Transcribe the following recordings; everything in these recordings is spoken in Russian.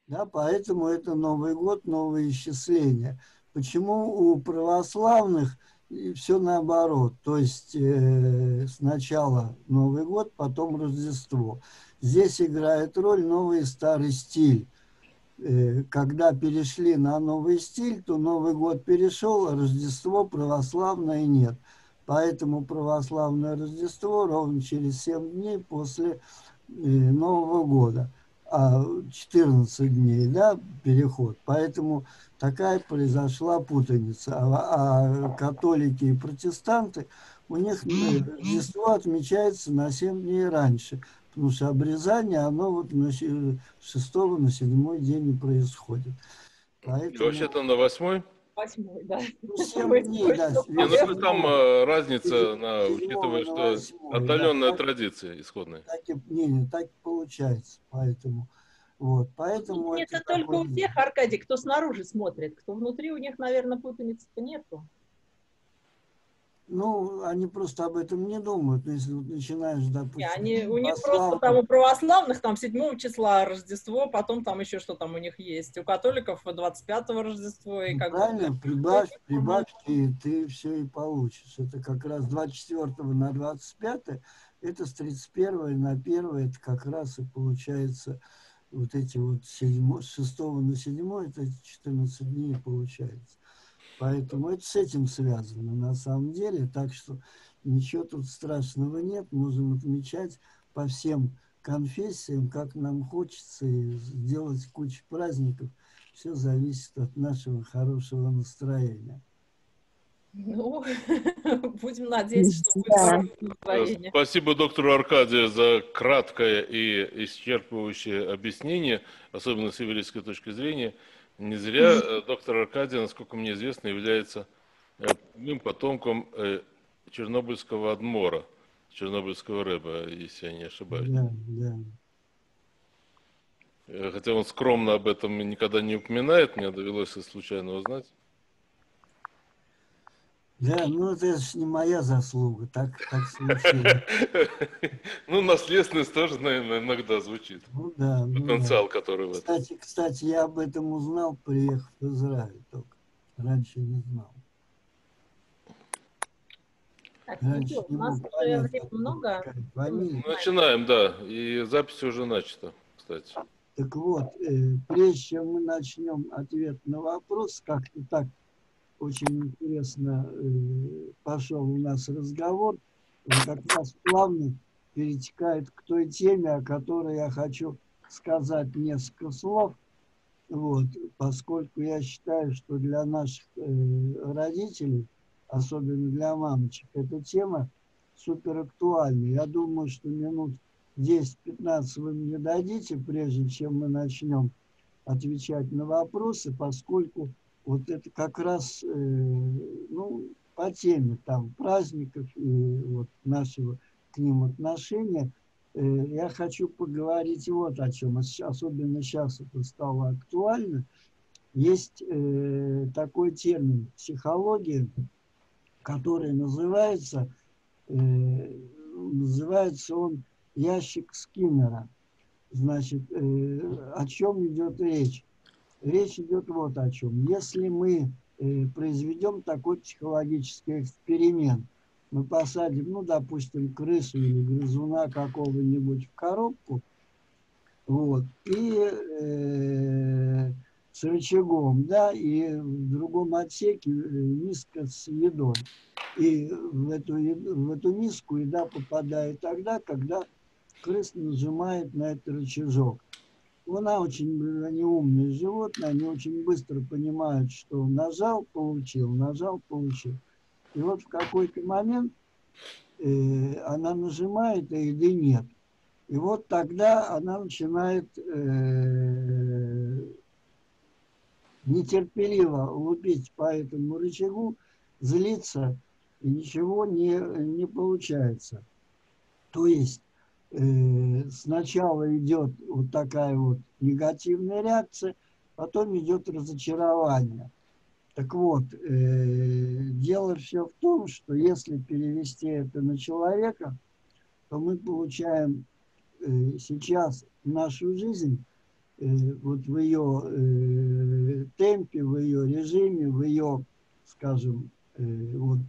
Да, поэтому это Новый год, новое исчисление. Почему у православных все наоборот? То есть сначала Новый год, потом Рождество. Здесь играет роль новый и старый стиль. Когда перешли на новый стиль, то Новый год перешел, а Рождество православное нет. Поэтому православное Рождество ровно через 7 дней после Нового года, а 14 дней, да, переход. Поэтому такая произошла путаница. А католики и протестанты, у них Рождество отмечается на 7 дней раньше. Потому что обрезание, оно вот на 6 на 7 день и происходит. И Поэтому вообще-то на 8-й? 8-й, да. ну, Вы 7 дней, да, точно Не, ну это поняли. там 7 разница, учитывая, на что 8, да, отдаленная традиция исходная. так и получается. Поэтому, вот, поэтому это Путаница только такой... у тех, Аркадий, кто снаружи смотрит. Кто внутри, у них, наверное, путаницы-то нету. Ну, они просто об этом не думают. Но если вот начинаешь, допустим, У них просто там православных, у православных там 7 числа Рождество, потом там еще что там у них есть. У католиков 25-го Рождество, и ну, как бы правильно, прибавь, и ты все и получишь. Это как раз 24 на 25, это с 31 на 1, это как раз и получается вот эти вот 6 на 7, это 14 дней получается. Поэтому это с этим связано на самом деле. Так что ничего тут страшного нет. Можем отмечать по всем конфессиям, как нам хочется, и сделать кучу праздников. Все зависит от нашего хорошего настроения. ну, будем надеяться, что будет Да. хорошее настроение. Спасибо доктору Аркадию за краткое и исчерпывающее объяснение, особенно с еврейской точки зрения. Не зря доктор Аркадий, насколько мне известно, является прямым потомком чернобыльского адмора, чернобыльского рэба, если я не ошибаюсь. Да, да. Хотя он скромно об этом никогда не упоминает, мне довелось случайно узнать. Да, ну это же не моя заслуга, так случилось. Ну, наследственность тоже, наверное, иногда звучит. Ну да, ну да. Потенциал, который в этом. Кстати, я об этом узнал, приехав в Израиль только. Раньше не знал. Так, ну Раньше что, у не нас мог уже понять, времени откуда много. такая Чем мы фамилия. занимаемся? Начинаем, да. И запись уже начата, кстати. Так вот, прежде чем мы начнем ответ на вопрос, как-то так очень интересно пошел у нас разговор, он как раз плавно перетекает к той теме, о которой я хочу сказать несколько слов. Вот, поскольку я считаю, что для наших родителей, особенно для мамочек, эта тема супер актуальна. Я думаю, что минут 10-15 вы мне дадите, прежде чем мы начнем отвечать на вопросы, поскольку вот это как раз ну, по теме там праздников и вот нашего к ним отношения. Я хочу поговорить вот о чем. Особенно сейчас это стало актуально. Есть такой термин психология, который называется он ящик Скиннера. Значит, о чем идет речь? Речь идет вот о чем. Если мы произведем такой психологический эксперимент, мы посадим, ну, допустим, крысу или грызуна какого-нибудь в коробку, вот, и с рычагом, да, и в другом отсеке миска с едой. И в эту миску еда попадает тогда, когда крыса нажимает на этот рычажок. Она очень, они умные животные, они очень быстро понимают, что нажал, получил, нажал, получил. И вот в какой-то момент она нажимает, а еды нет. И вот тогда она начинает нетерпеливо лупить по этому рычагу, злиться, и ничего не получается. То есть сначала идет вот такая вот негативная реакция, потом идет разочарование. Так вот, дело все в том, что если перевести это на человека, то мы получаем сейчас в нашу жизнь вот в ее темпе, в ее режиме, в ее, скажем, вот,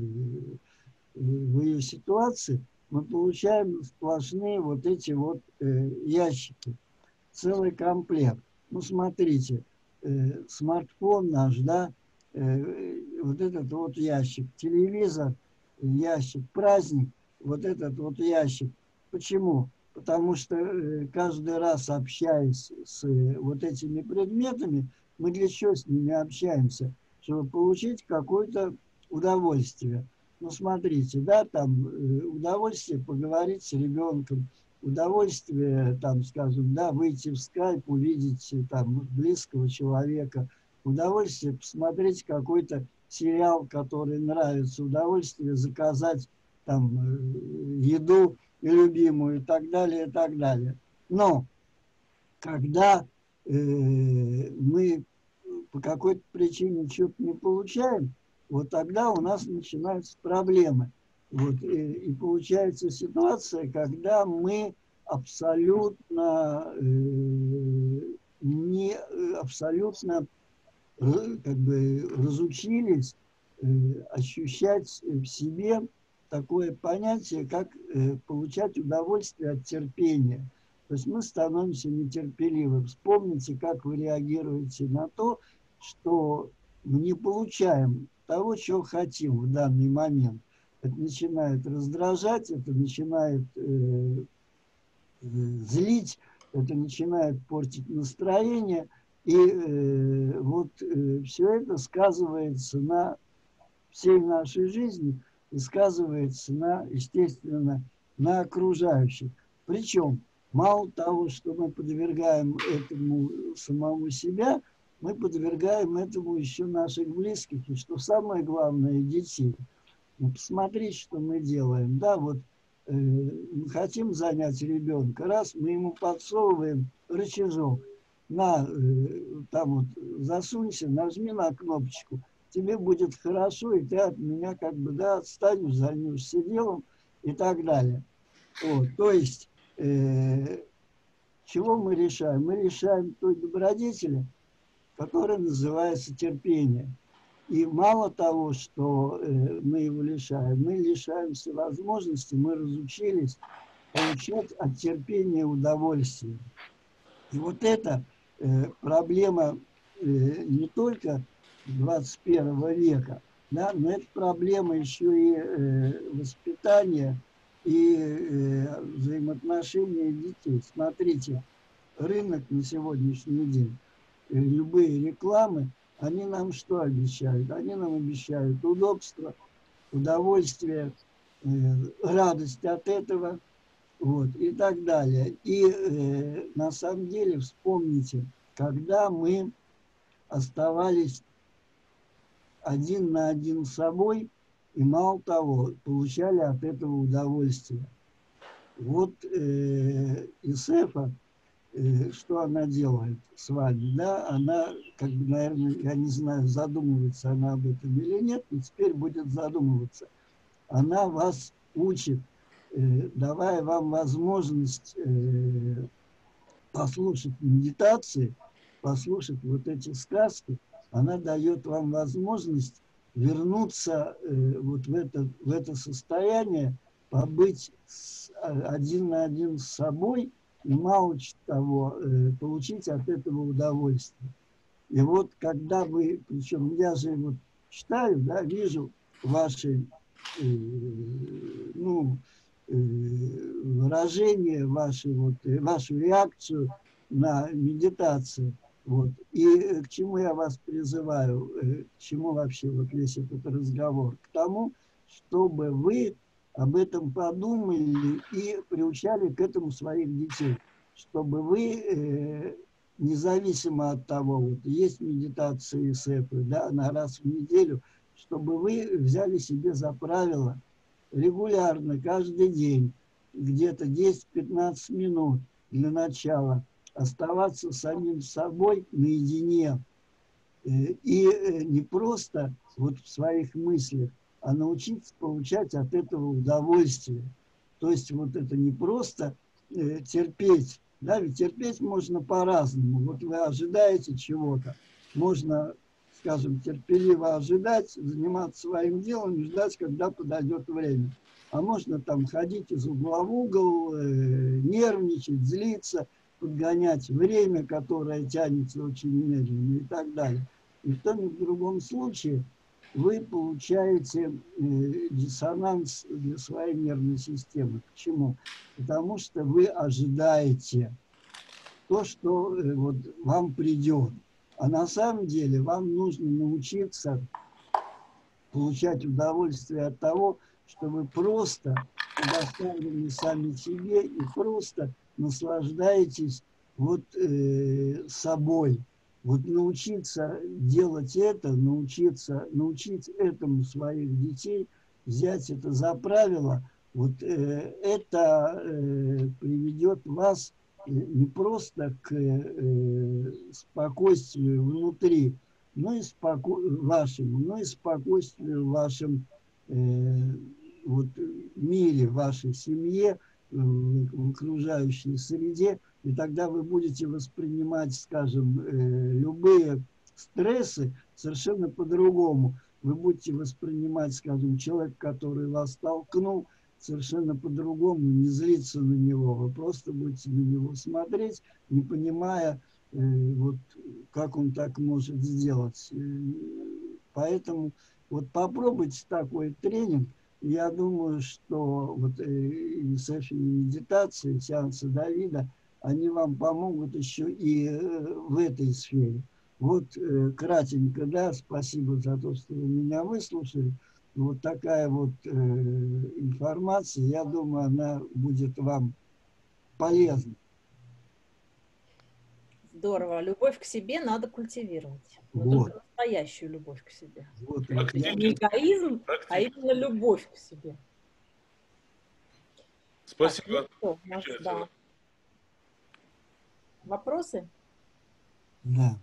в ее ситуации, мы получаем сплошные вот эти вот ящики, целый комплект. Ну, смотрите, смартфон наш, да, вот этот вот ящик, телевизор, ящик, праздник, вот этот вот ящик. Почему? Потому что каждый раз, общаясь с вот этими предметами, мы для чего с ними общаемся? Чтобы получить какое-то удовольствие. Ну, смотрите, да, там удовольствие поговорить с ребенком, удовольствие, там, скажем, да, выйти в скайп, увидеть там близкого человека, удовольствие посмотреть какой-то сериал, который нравится, удовольствие заказать там еду любимую и так далее, и так далее. Но когда мы по какой-то причине что-то не получаем, вот тогда у нас начинаются проблемы. Вот, и получается ситуация, когда мы абсолютно абсолютно как бы разучились ощущать в себе такое понятие, как получать удовольствие от терпения. То есть мы становимся нетерпеливы. Вспомните, как вы реагируете на то, что мы не получаем того, чего хотим в данный момент. Это начинает раздражать, это начинает злить, это начинает портить настроение. И вот все это сказывается на всей нашей жизни и сказывается на, естественно, на окружающих. Причем мало того, что мы подвергаем этому самому себя, мы подвергаем этому еще наших близких, и что самое главное, детей. Ну, посмотрите, что мы делаем. Да, вот мы хотим занять ребенка, раз мы ему подсовываем рычажок, на, там вот засунься, нажми на кнопочку, тебе будет хорошо, и ты от меня как бы, да, отстанешь, займешься делом и так далее. Вот, то есть, чего мы решаем? Мы решаем той добродетели, которая называется терпение. И мало того, что мы его лишаем, мы лишаемся возможности, мы разучились получать от терпения удовольствие. И вот эта проблема не только 21 века, да, но это проблема еще и воспитания и взаимоотношения детей. Смотрите, рынок на сегодняшний день, любые рекламы, они нам что обещают? Они нам обещают удобство, удовольствие, радость от этого, вот, и так далее. И на самом деле вспомните, когда мы оставались один на один с собой, и мало того, получали от этого удовольствие. Вот Исефа, что она делает с вами, да, она, как бы, наверное, я не знаю, задумывается она об этом или нет, но теперь будет задумываться. Она вас учит, давая вам возможность послушать медитации, послушать вот эти сказки, она дает вам возможность вернуться вот в это состояние, побыть один на один с собой и, мало того, получить от этого удовольствие. И вот когда вы, причем я же вот читаю, да, вижу ваши ну, выражение, вашу реакцию на медитацию. Вот. И к чему я вас призываю, к чему вообще вот весь этот разговор? К тому, чтобы вы об этом подумали и приучали к этому своих детей. Чтобы вы, независимо от того, вот есть медитации СЭПы, да, на раз в неделю, чтобы вы взяли себе за правило регулярно, каждый день, где-то 10-15 минут для начала, оставаться самим собой наедине. И не просто вот в своих мыслях, а научиться получать от этого удовольствие. То есть вот это не просто терпеть Да, ведь терпеть можно по-разному. Вот вы ожидаете чего-то. Можно, скажем, терпеливо ожидать, заниматься своим делом и ждать, когда подойдет время. А можно там ходить из угла в угол, нервничать, злиться, подгонять время, которое тянется очень медленно и так далее. И в том и в другом случае вы получаете диссонанс для своей нервной системы. Почему? Потому что вы ожидаете то, что вот вам придет. А на самом деле вам нужно научиться получать удовольствие от того, что вы просто предоставлены сами себе и просто наслаждаетесь вот собой. Вот научиться делать это, научить этому своих детей, взять это за правило, вот это приведет вас не просто к спокойствию внутри, но и вашему, но и спокойствию в вашем вот, мире, в вашей семье, в окружающей среде, и тогда вы будете воспринимать, скажем, любые стрессы совершенно по-другому. Вы будете воспринимать, скажем, человека, который вас толкнул, совершенно по-другому, не злиться на него. Вы просто будете на него смотреть, не понимая, вот, как он так может сделать. Поэтому вот попробуйте такой тренинг. Я думаю, что вот и сессии медитации, сеансы Давида, они вам помогут еще и в этой сфере. Вот кратенько, да, спасибо за то, что вы меня выслушали. Вот такая вот информация, я думаю, она будет вам полезна. Здорово. Любовь к себе надо культивировать. Но Вот. только настоящую любовь к себе. Вот, То есть не эгоизм, а именно любовь к себе. Спасибо. Так, ну что, да. Вопросы? Да.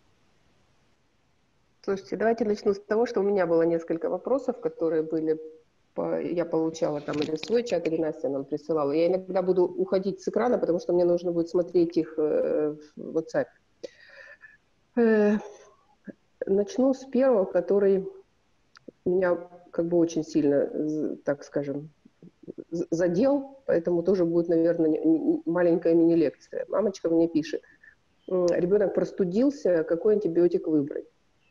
Слушайте, давайте начну с того, что у меня было несколько вопросов, которые были, я получала там или в свой чат, или Настя нам присылала. Я иногда буду уходить с экрана, потому что мне нужно будет смотреть их в WhatsApp. Начну с первого, который меня как бы очень сильно, так скажем, задел, поэтому тоже будет, наверное, маленькая мини-лекция. Мамочка мне пишет: ребенок простудился, какой антибиотик выбрать?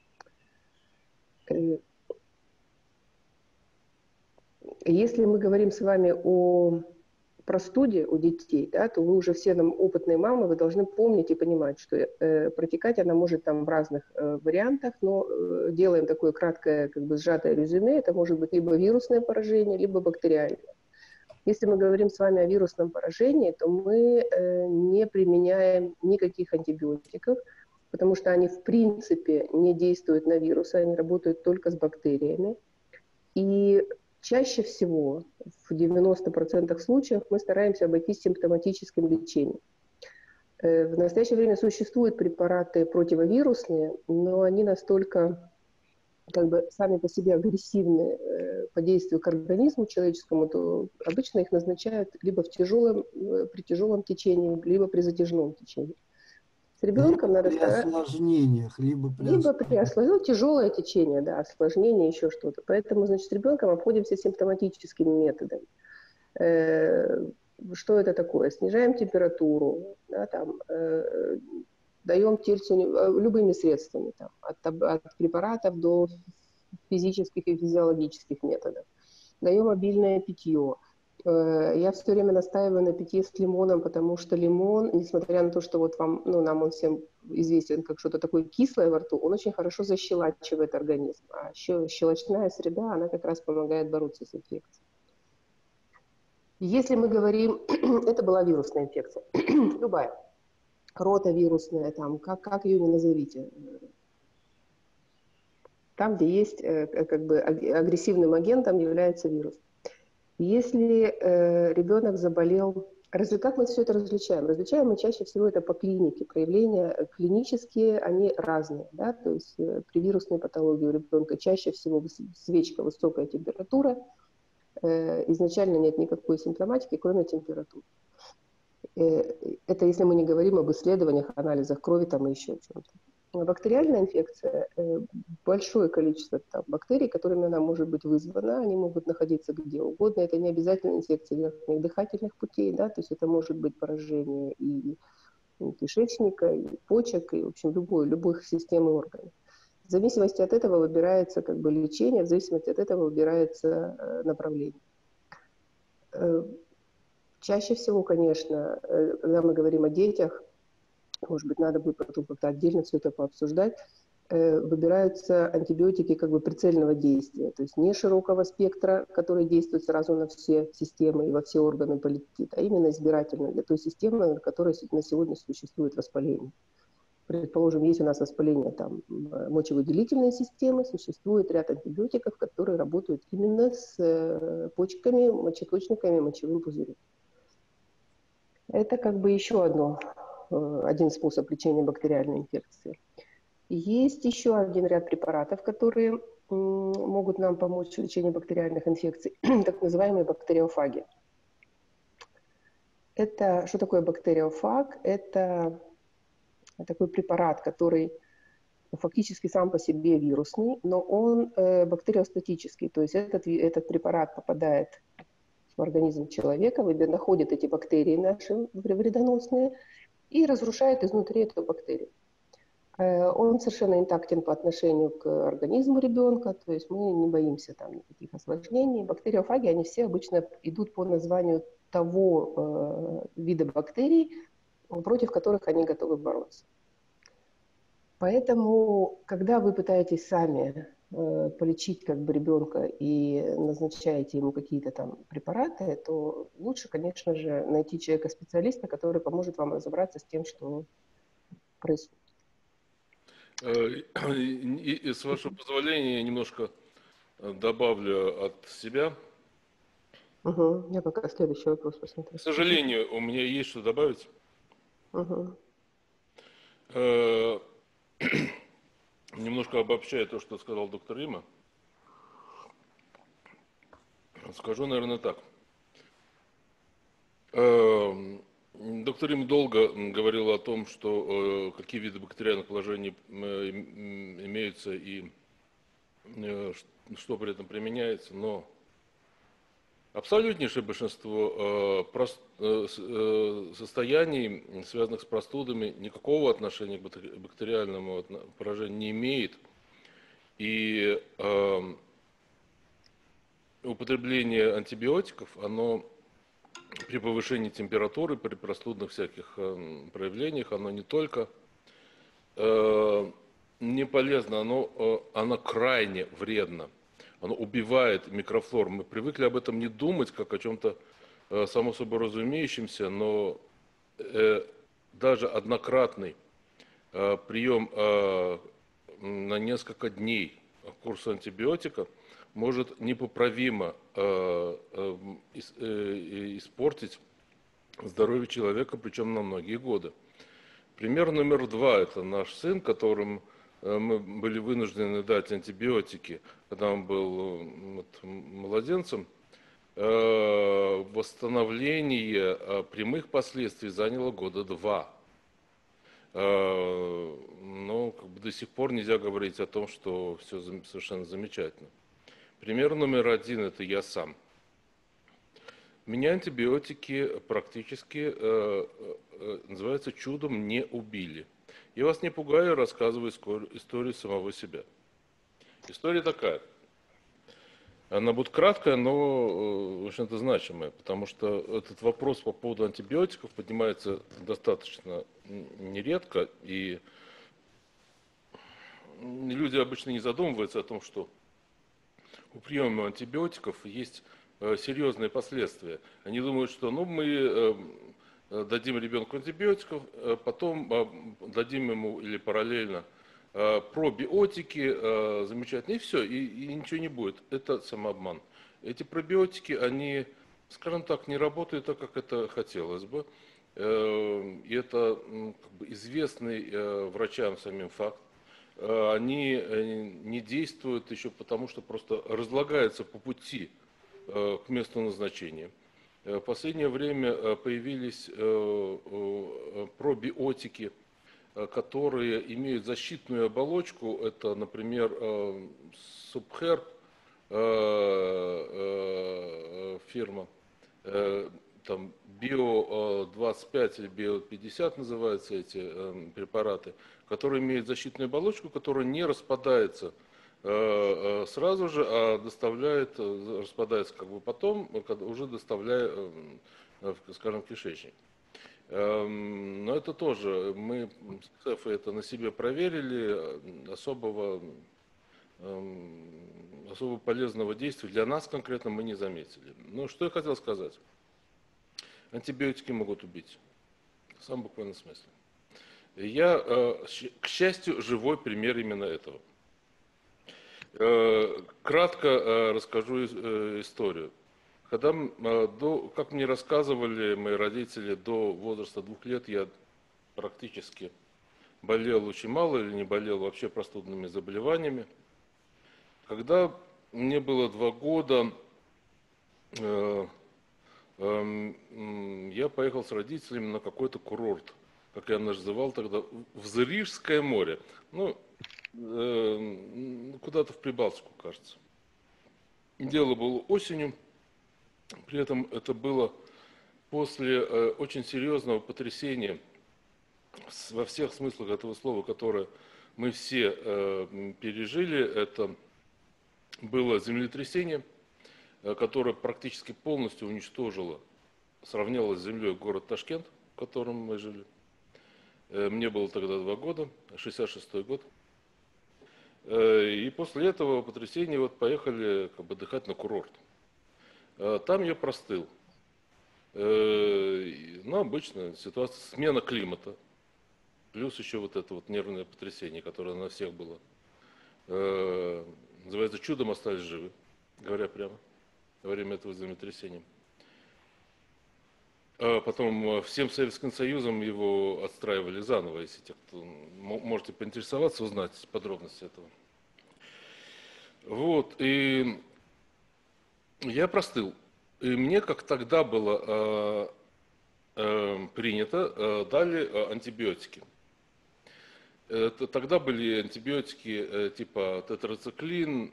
Если мы говорим с вами о простуде у детей, да, то вы уже все нам опытные мамы, вы должны помнить и понимать, что протекать она может там в разных вариантах, но делаем такое краткое, как бы сжатое резюме, это может быть либо вирусное поражение, либо бактериальное. Если мы говорим с вами о вирусном поражении, то мы не применяем никаких антибиотиков, потому что они в принципе не действуют на вирусы, они работают только с бактериями. И чаще всего, в 90% случаев, мы стараемся обойтись симптоматическим лечением. В настоящее время существуют препараты противовирусные, но они настолько как бы сами по себе агрессивны по действию к организму человеческому, то обычно их назначают либо при тяжелом течении, либо при затяжном течении. С ребенком надо стараться... осложнениях, либо при осложнениях, тяжелое течение, да, осложнение, еще что-то. Поэтому, значит, с ребенком обходимся симптоматическими методами. Что это такое? Снижаем температуру, да, там, даем тельцу любыми средствами, там, от препаратов до физических и физиологических методов. Даем обильное питье. Я все время настаиваю на питье с лимоном, потому что лимон, несмотря на то, что вот вам, ну, нам он всем известен как что-то такое кислое во рту, он очень хорошо защелачивает организм. А еще щелочная среда, она как раз помогает бороться с инфекцией. Если мы говорим, это была вирусная инфекция, любая, ротавирусная, там, как ее ни назовите, там, где есть как бы агрессивным агентом является вирус. Если ребенок заболел, как мы все это различаем? Различаем мы чаще всего это по клинике. Проявления клинические, они разные. Да? То есть при вирусной патологии у ребенка чаще всего свечка, высокая температура. Изначально нет никакой симптоматики, кроме температуры. Это если мы не говорим об исследованиях, анализах крови там и еще о чем-то. Бактериальная инфекция, большое количество там бактерий, которыми она может быть вызвана, они могут находиться где угодно. Это не обязательно инфекция верхних дыхательных путей, да, то есть это может быть поражение и кишечника, и почек, и, в общем, любых систем и органов. В зависимости от этого выбирается как бы лечение, в зависимости от этого выбирается направление. Чаще всего, конечно, когда мы говорим о детях, может быть, надо будет потом как-то отдельно все это пообсуждать, выбираются антибиотики как бы прицельного действия, то есть не широкого спектра, который действует сразу на все системы и во все органы полетит, а именно избирательно для той системы, на которой на сегодня существует воспаление. Предположим, есть у нас воспаление там, мочевыделительной системы, существует ряд антибиотиков, которые работают именно с почками, мочеточниками, мочевым пузырем. Это как бы еще один способ лечения бактериальной инфекции. Есть еще один ряд препаратов, которые могут нам помочь в лечении бактериальных инфекций, так называемые бактериофаги. Что такое бактериофаг? Это такой препарат, который фактически сам по себе вирусный, но он бактериостатический, то есть этот препарат попадает в организм человека, находит эти бактерии наши вредоносные и разрушает изнутри эту бактерию. Он совершенно интактен по отношению к организму ребенка, то есть мы не боимся там никаких осложнений. Бактериофаги, они все обычно идут по названию того вида бактерий, против которых они готовы бороться. Поэтому, когда вы пытаетесь сами полечить как бы ребенка и назначаете ему какие-то там препараты, то лучше, конечно же, найти человека-специалиста, который поможет вам разобраться с тем, что происходит. И с вашего позволения я немножко добавлю от себя. Угу. Я пока следующий вопрос посмотрю. К сожалению, у меня есть что добавить. Угу. Немножко обобщая то, что сказал доктор Рима, скажу, наверное, так. Доктор Рим долго говорил о том, что какие виды бактериальных положений имеются и что при этом применяется, но абсолютнейшее большинство состояний, связанных с простудами, никакого отношения к бактериальному поражению не имеет. И употребление антибиотиков, оно при повышении температуры, при простудных всяких проявлениях, оно не только не полезно, оно крайне вредно. Оно убивает микрофлору. Мы привыкли об этом не думать, как о чем-то само собой разумеющемся, но даже однократный прием на несколько дней курса антибиотика может непоправимо испортить здоровье человека, причем на многие годы. Пример номер 2 – это наш сын, которому мы были вынуждены дать антибиотики, когда он был младенцем. Восстановление прямых последствий заняло года 2. Но до сих пор нельзя говорить о том, что все совершенно замечательно. Пример номер 1 – это я сам. Меня антибиотики практически, называется, чудом не убили. Я вас не пугаю, рассказываю историю самого себя. История такая. Она будет краткая, но, в общем-то, значимая, потому что этот вопрос по поводу антибиотиков поднимается достаточно нередко, и люди обычно не задумываются о том, что у приема антибиотиков есть серьезные последствия. Они думают, что мы дадим ребенку антибиотиков, потом дадим ему или параллельно пробиотики, замечательно, и все, и ничего не будет. Это самообман. Эти пробиотики, они, скажем так, не работают так, как это хотелось бы. И это известный врачам самим факт. Они не действуют еще потому, что просто разлагаются по пути к месту назначения. В последнее время появились пробиотики, которые имеют защитную оболочку. Это, например, Subherb, фирма, там Bio-25 или Bio-50 называются эти препараты, которые имеют защитную оболочку, которая не распадается сразу же, а распадается как бы потом, уже доставляя, скажем, в кишечник. Но это тоже, мы с ЦЕФ это на себе проверили, особо полезного действия для нас конкретно мы не заметили. Но что я хотел сказать. Антибиотики могут убить. В самом буквальном смысле. Я, к счастью, живой пример именно этого. Кратко расскажу историю. Когда, как мне рассказывали мои родители, до возраста 2 лет я практически болел очень мало или не болел вообще простудными заболеваниями. Когда мне было 2 года, я поехал с родителями на какой-то курорт, как я называл тогда, в Зарижское море. Ну, куда-то в Прибалтику, кажется. Дело было осенью, при этом это было после очень серьезного потрясения во всех смыслах этого слова, которое мы все пережили. Это было землетрясение, которое практически полностью уничтожило, сравнялось с землей город Ташкент, в котором мы жили. Мне было тогда 2 года, 66-й год. И после этого потрясения вот поехали как бы отдыхать на курорт. Там я простыл. Ну, обычная ситуация, смена климата. Плюс еще вот это вот нервное потрясение, которое на всех было. Называется, чудом остались живы, говоря прямо, во время этого землетрясения. Потом всем Советским Союзом его отстраивали заново, если те, кто можете поинтересоваться, узнать подробности этого. Вот, и я простыл. И мне, как тогда было принято, дали антибиотики. Тогда были антибиотики типа тетрациклин,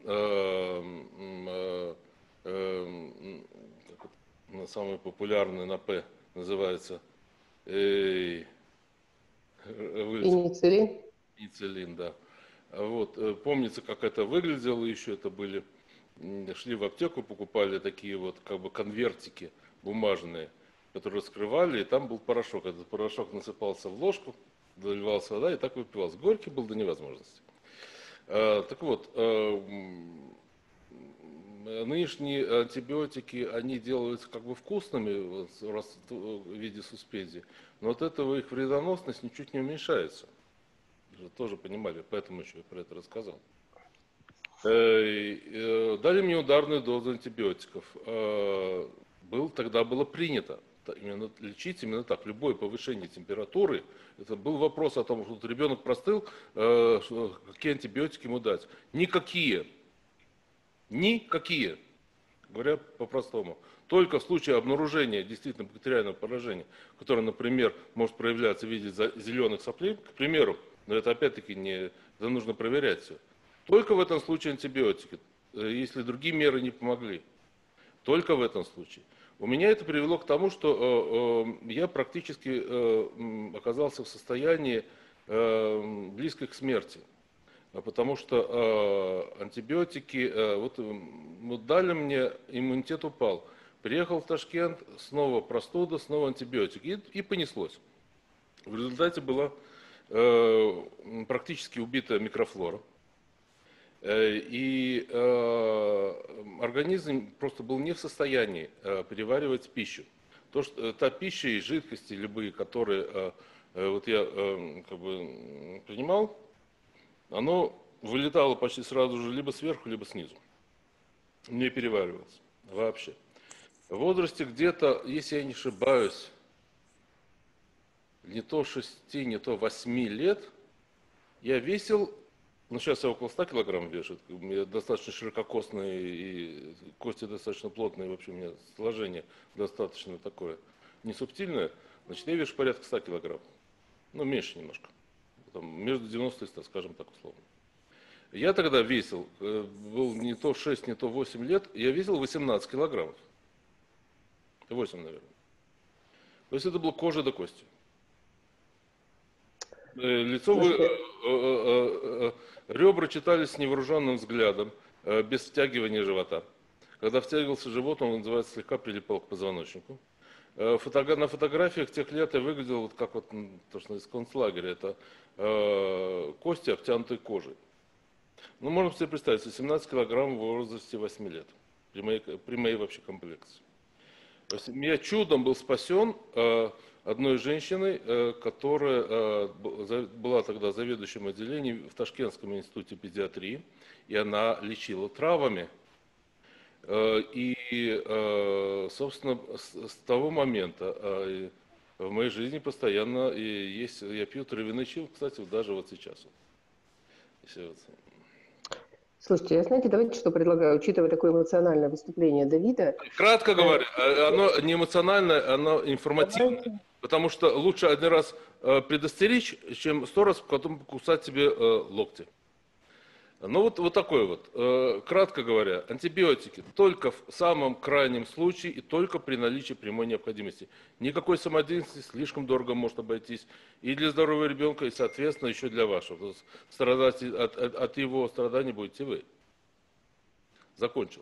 самый популярный на П называется пенициллин. Пенициллин, да. Вот, помнится, как это выглядело еще, это были, шли в аптеку, покупали такие вот как бы конвертики бумажные, которые раскрывали, и там был порошок. Этот порошок насыпался в ложку, доливалась вода, и так выпивался. Горький был до невозможности. Так вот, нынешние антибиотики, они делаются как бы вкусными в виде суспензии, но от этого их вредоносность ничуть не уменьшается. Вы тоже понимали, поэтому еще я про это рассказал. Дали мне ударную дозу антибиотиков. Тогда было принято именно лечить именно так. Любое повышение температуры, это был вопрос о том, что ребенок простыл, какие антибиотики ему дать. Никакие. Никакие. Говоря по-простому. Только в случае обнаружения действительно бактериального поражения, которое, например, может проявляться в виде зеленых соплей, к примеру, но это опять-таки это нужно проверять все. Только в этом случае антибиотики, если другие меры не помогли. Только в этом случае. У меня это привело к тому, что я практически оказался в состоянии близкой к смерти. Потому что антибиотики, вот дали мне, иммунитет упал. Приехал в Ташкент, снова простуда, снова антибиотики. И понеслось. В результате была практически убитая микрофлора. И организм просто был не в состоянии переваривать пищу. Та пища и жидкости любые, которые вот я как бы принимал, оно вылетало почти сразу же либо сверху, либо снизу. Не переваривалось вообще. В возрасте где-то, если я не ошибаюсь, не то 6, не то 8 лет, я весил Ну, сейчас я около 100 килограмм вешу. Я достаточно ширококосный, и кости достаточно плотные. В общем, у меня сложение достаточно такое не субтильное. Значит, я вешу порядка 100 килограмм. Ну, меньше немножко. Там, между 90 и 100, скажем так, условно. Я тогда весил, был не то 6, не то 8 лет, я весил 18 килограммов. 8, наверное. То есть это было кожа до кости. Лицо, ребра читались с невооруженным взглядом, без втягивания живота. Когда втягивался живот, он, называется, слегка прилипал к позвоночнику. На фотографиях тех лет я выглядел вот как вот то, что из концлагеря. Это кости, обтянутые кожей. Ну, можно себе представить, 17 килограмм в возрасте 8 лет. При моей вообще комплекции. Я чудом был спасен одной женщиной, которая была тогда заведующим отделением в Ташкентском институте педиатрии, и она лечила травами. И, собственно, с того момента в моей жизни постоянно есть, я пью травяной чай, кстати, даже вот сейчас. Слушайте, я, знаете, давайте что предлагаю, учитывая такое эмоциональное выступление Давида. Кратко говоря, оно не эмоциональное, оно информативное. Давайте. Потому что лучше один раз предостеречь, чем 100 раз потом покусать себе локти. Ну вот такой вот. Кратко говоря, антибиотики только в самом крайнем случае и только при наличии прямой необходимости. Никакой самодеятельности, слишком дорого может обойтись и для здоровья ребенка, и, соответственно, еще для вашего. Страдать от его страданий будете вы. Закончил.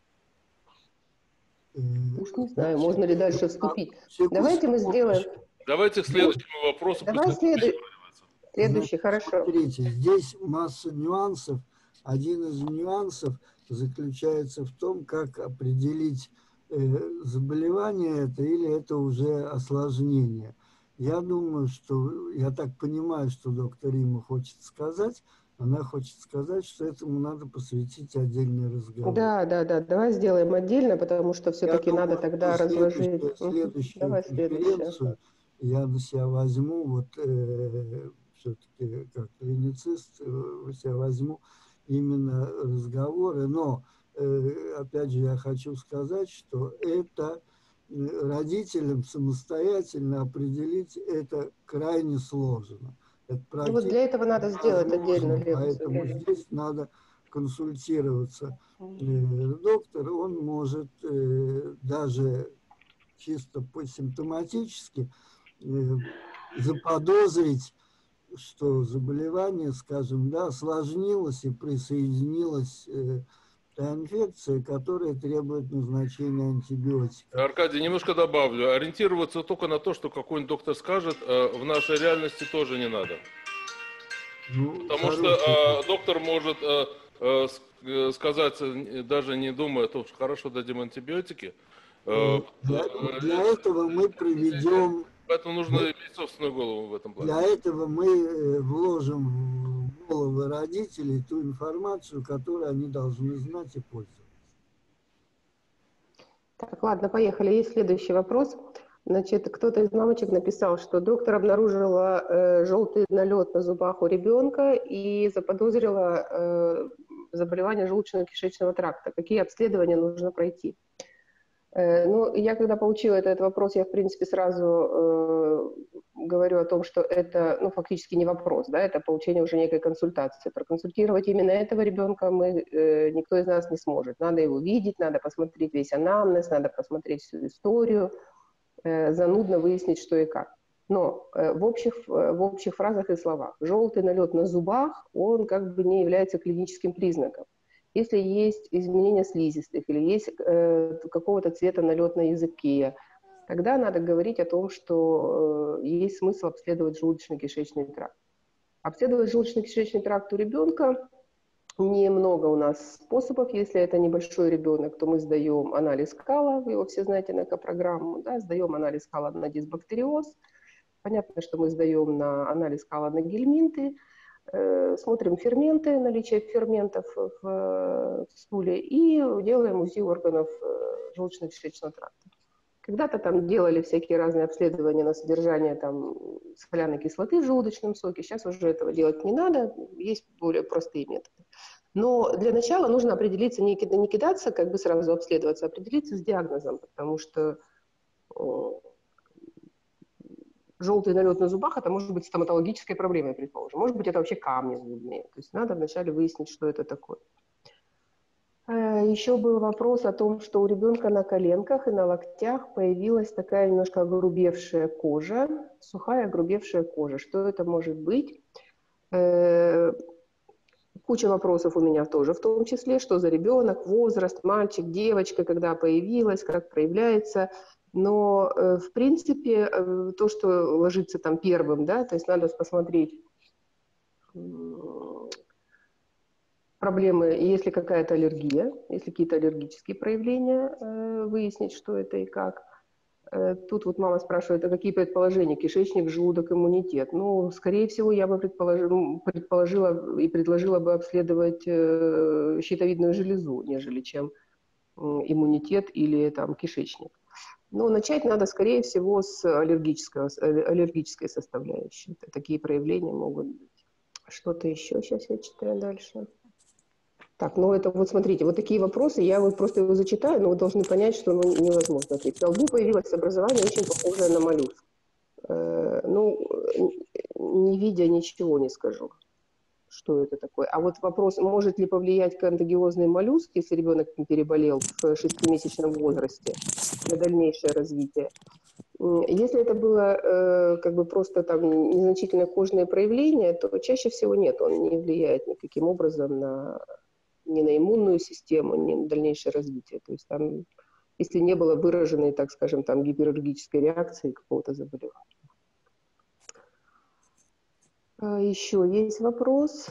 Уж не знаю, можно ли дальше вступить. Секунду. Давайте мы сделаем... Давайте к следующему вопросу. Давай следующий, хорошо. Смотрите, здесь масса нюансов. Один из нюансов заключается в том, как определить, заболевание это или это уже осложнение. Я думаю, что, я так понимаю, что доктор Рима хочет сказать, она хочет сказать, что этому надо посвятить отдельный разговор. Да, давай сделаем отдельно, потому что все-таки надо тогда разложить. Следующую Давай конференцию я на себя возьму, вот все-таки как клиницист, на себя возьму именно разговоры, но опять же я хочу сказать, что это родителям самостоятельно определить это крайне сложно. Это Вот для этого надо сделать отдельную лекцию. Поэтому здесь надо консультироваться. Доктор, он может даже чисто посимптоматически заподозрить, что заболевание, скажем, да, осложнилось и присоединилась та инфекция, которая требует назначения антибиотиков. Аркадий, немножко добавлю. Ориентироваться только на то, что какой-нибудь доктор скажет, в нашей реальности тоже не надо. Ну, потому что доктор может сказать, даже не думая о том, что хорошо дадим антибиотики. Для этого мы проведем... Поэтому нужно иметь собственную голову в этом плане. Для этого мы вложим в головы родителей ту информацию, которую они должны знать и пользоваться. Так, ладно, поехали. Есть следующий вопрос. Значит, кто-то из мамочек написал, что доктор обнаружила желтый налет на зубах у ребенка и заподозрила заболевание желудочно-кишечного тракта. Какие обследования нужно пройти? Ну, я когда получила этот вопрос, я, в принципе, сразу говорю о том, что это, ну, фактически не вопрос, да, это получение уже некой консультации. Проконсультировать именно этого ребенка никто из нас не сможет. Надо его видеть, надо посмотреть весь анамнез, надо посмотреть всю историю, занудно выяснить, что и как. Но в общих фразах и словах. Желтый налет на зубах, он как бы не является клиническим признаком. Если есть изменения слизистых или есть какого-то цвета налет на языке, тогда надо говорить о том, что есть смысл обследовать желудочно-кишечный тракт. Обследовать желудочно-кишечный тракт у ребенка немного у нас способов. Если это небольшой ребенок, то мы сдаем анализ кала, вы его все знаете на экопрограмму, да, сдаем анализ кала на дисбактериоз. Понятно, что мы сдаем на анализ кала на гельминты, смотрим ферменты, наличие ферментов в стуле и делаем УЗИ органов желудочно-кишечного тракта. Когда-то там делали всякие разные обследования на содержание там соляной кислоты в желудочном соке. Сейчас уже этого делать не надо, есть более простые методы. Но для начала нужно определиться, не кидаться, как бы сразу обследоваться, а определиться с диагнозом, потому что желтый налет на зубах, это может быть стоматологической проблемой, предположим. Может быть, это вообще камни зубные. То есть надо вначале выяснить, что это такое. Еще был вопрос о том, что у ребенка на коленках и на локтях появилась такая немножко огрубевшая кожа, сухая огрубевшая кожа. Что это может быть? Куча вопросов у меня тоже в том числе, что за ребенок, возраст, мальчик, девочка, когда появилась, как проявляется. Но, в принципе, то, что ложится там первым, да, то есть надо посмотреть проблемы, если какая-то аллергия, если какие-то аллергические проявления, выяснить, что это и как. Тут вот мама спрашивает, а какие предположения? Кишечник, желудок, иммунитет. Ну, скорее всего, я бы предположила и предложила бы обследовать щитовидную железу, нежели чем иммунитет или там кишечник. Но начать надо, скорее всего, с аллергической составляющей. Такие проявления могут быть. Что-то еще? Сейчас я читаю дальше. Так, ну это вот смотрите, вот такие вопросы, я вот просто его зачитаю, но вы должны понять, что невозможно ответить. На лбу появилось образование, очень похожее на моллюск. Не видя ничего не скажу, что это такое. А вот вопрос, может ли повлиять контагиозный моллюск, если ребенок переболел в 6-месячном возрасте, на дальнейшее развитие? Если это было как бы просто там незначительное кожное проявление, то чаще всего нет, он не влияет никаким образом ни на иммунную систему, ни на дальнейшее развитие. То есть там, если не было выраженной, так скажем, там гипераллергической реакции какого-то заболевания. Еще есть вопрос.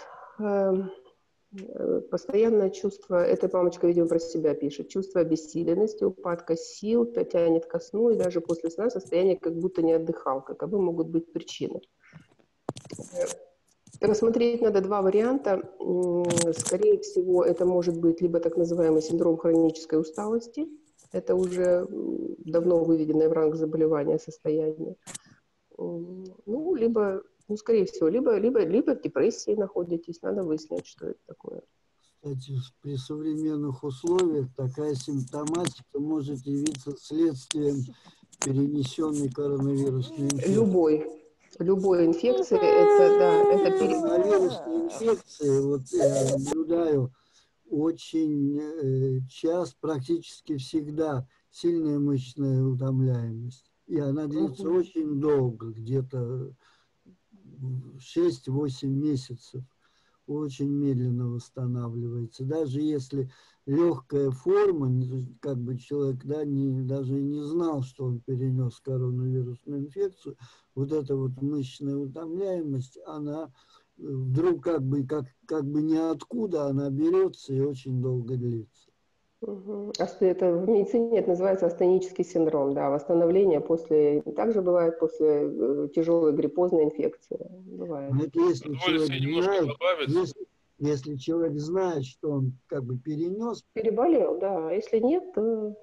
Постоянное чувство, эта мамочка, видимо, про себя пишет, чувство обессиленности, упадка сил, тянет ко сну, и даже после сна состояние как будто не отдыхал. Каковы могут быть причины? Рассмотреть надо два варианта. Скорее всего, это может быть либо так называемый синдром хронической усталости, это уже давно выведенное в ранг заболевания состояние, ну, либо, ну, скорее всего, либо в депрессии находитесь, надо выяснять, что это такое. Кстати, при современных условиях такая симптоматика может явиться следствием перенесенной коронавирусной инфекции. Любой инфекции, это, да, это коронавирусные инфекции, вот я наблюдаю очень часто, практически всегда сильная мышечная утомляемость. И она длится очень долго, где-то 6-8 месяцев. Очень медленно восстанавливается. Даже если легкая форма, как бы человек даже и не знал, что он перенес коронавирусную инфекцию, вот эта вот мышечная утомляемость, она вдруг как бы ниоткуда она берется и очень долго длится. Это в медицине это называется астенический синдром, да, восстановление также бывает после тяжелой гриппозной инфекции. Бывает. Но это если человек знает, что он как бы перенес. Переболел, да, а если нет, то...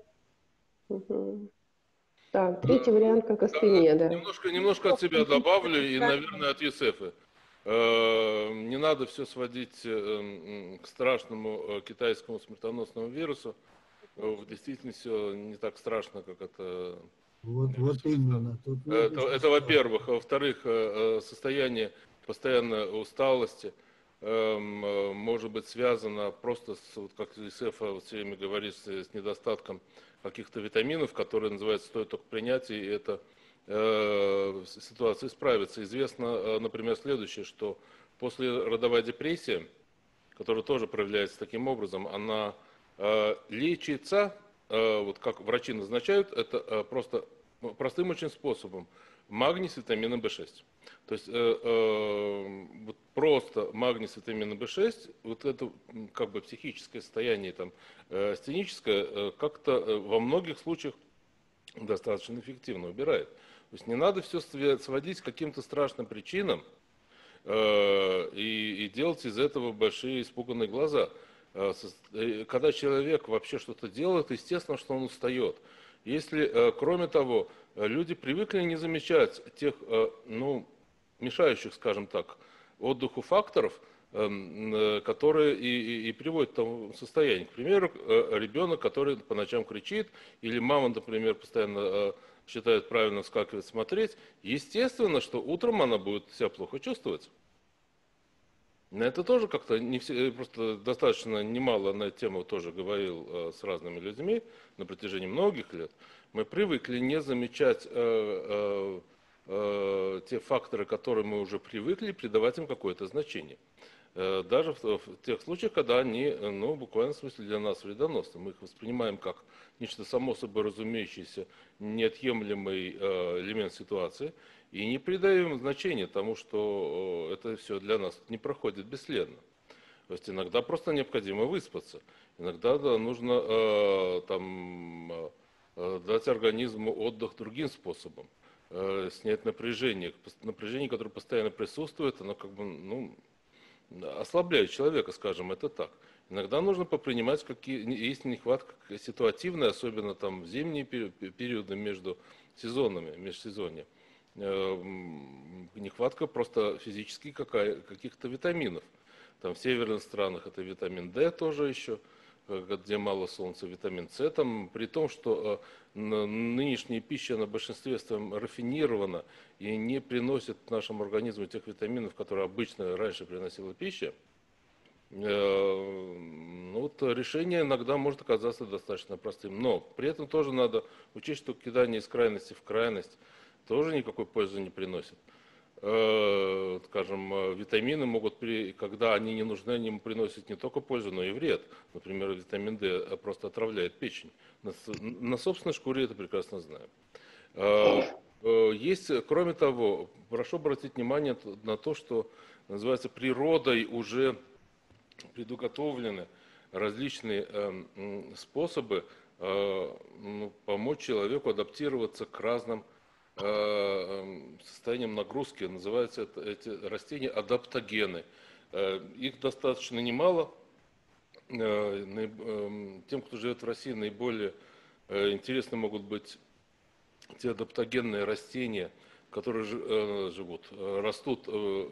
Так, третий вариант как астения, да. Немножко от себя добавлю и, наверное, от Юсефа. Не надо все сводить к страшному китайскому смертоносному вирусу. В действительности все не так страшно, как это... Вот именно. Это во-первых. Во-вторых, состояние постоянной усталости может быть связано просто, как Юсефа все время говорит, с недостатком каких-то витаминов, которые называются «стоит только принятие», и это ситуация исправится. Известно, например, следующее, что послеродовая депрессия, которая тоже проявляется таким образом, она лечится, вот как врачи назначают, это просто простым очень способом. Магний с витамином В6. То есть вот просто магний с витамином В6, вот это как бы психическое состояние, там, астеническое, как-то во многих случаях достаточно эффективно убирает. То есть не надо все сводить к каким-то страшным причинам и делать из этого большие испуганные глаза. Когда человек вообще что-то делает, естественно, что он устает. Если, кроме того, люди привыкли не замечать тех, ну, мешающих, скажем так, отдыху факторов, которые и приводят к тому состоянию. К примеру, ребенок, который по ночам кричит, или мама, например, постоянно считает правильно вскакивать, смотреть, естественно, что утром она будет себя плохо чувствовать. На это тоже как-то не все, просто достаточно немало на эту тему тоже говорил с разными людьми на протяжении многих лет. Мы привыкли не замечать те факторы, которые мы уже привыкли, придавать им какое-то значение. Даже в тех случаях, когда они, ну, в буквальном смысле для нас вредоносны. Мы их воспринимаем как нечто само собой разумеющееся, неотъемлемый элемент ситуации, и не придаем значения тому, что это все для нас не проходит бесследно. То есть иногда просто необходимо выспаться, иногда нужно дать организму отдых другим способом, снять напряжение. Напряжение, которое постоянно присутствует, оно как бы, ну, ослабляет человека, скажем это так. Иногда нужно попринимать, есть нехватка ситуативная, особенно там в зимние периоды между сезонами, межсезонье. Нехватка просто физически каких-то витаминов. Там в северных странах это витамин D тоже еще, где мало солнца, витамин С. Там, при том, что нынешняя пища на большинстве своем рафинирована и не приносит нашему организму тех витаминов, которые обычно раньше приносила пища, ну, вот решение иногда может оказаться достаточно простым. Но при этом тоже надо учесть, что кидание из крайности в крайность тоже никакой пользы не приносит. Скажем, витамины могут, когда они не нужны, они приносят не только пользу, но и вред. Например, витамин D просто отравляет печень. На собственной шкуре это прекрасно знаем. Есть, кроме того, прошу обратить внимание на то, что называется природой уже предуготовлены различные способы помочь человеку адаптироваться к разным состоянием нагрузки. Называются эти растения адаптогены. Их достаточно немало. Тем, кто живет в России, наиболее интересны могут быть те адаптогенные растения, которые растут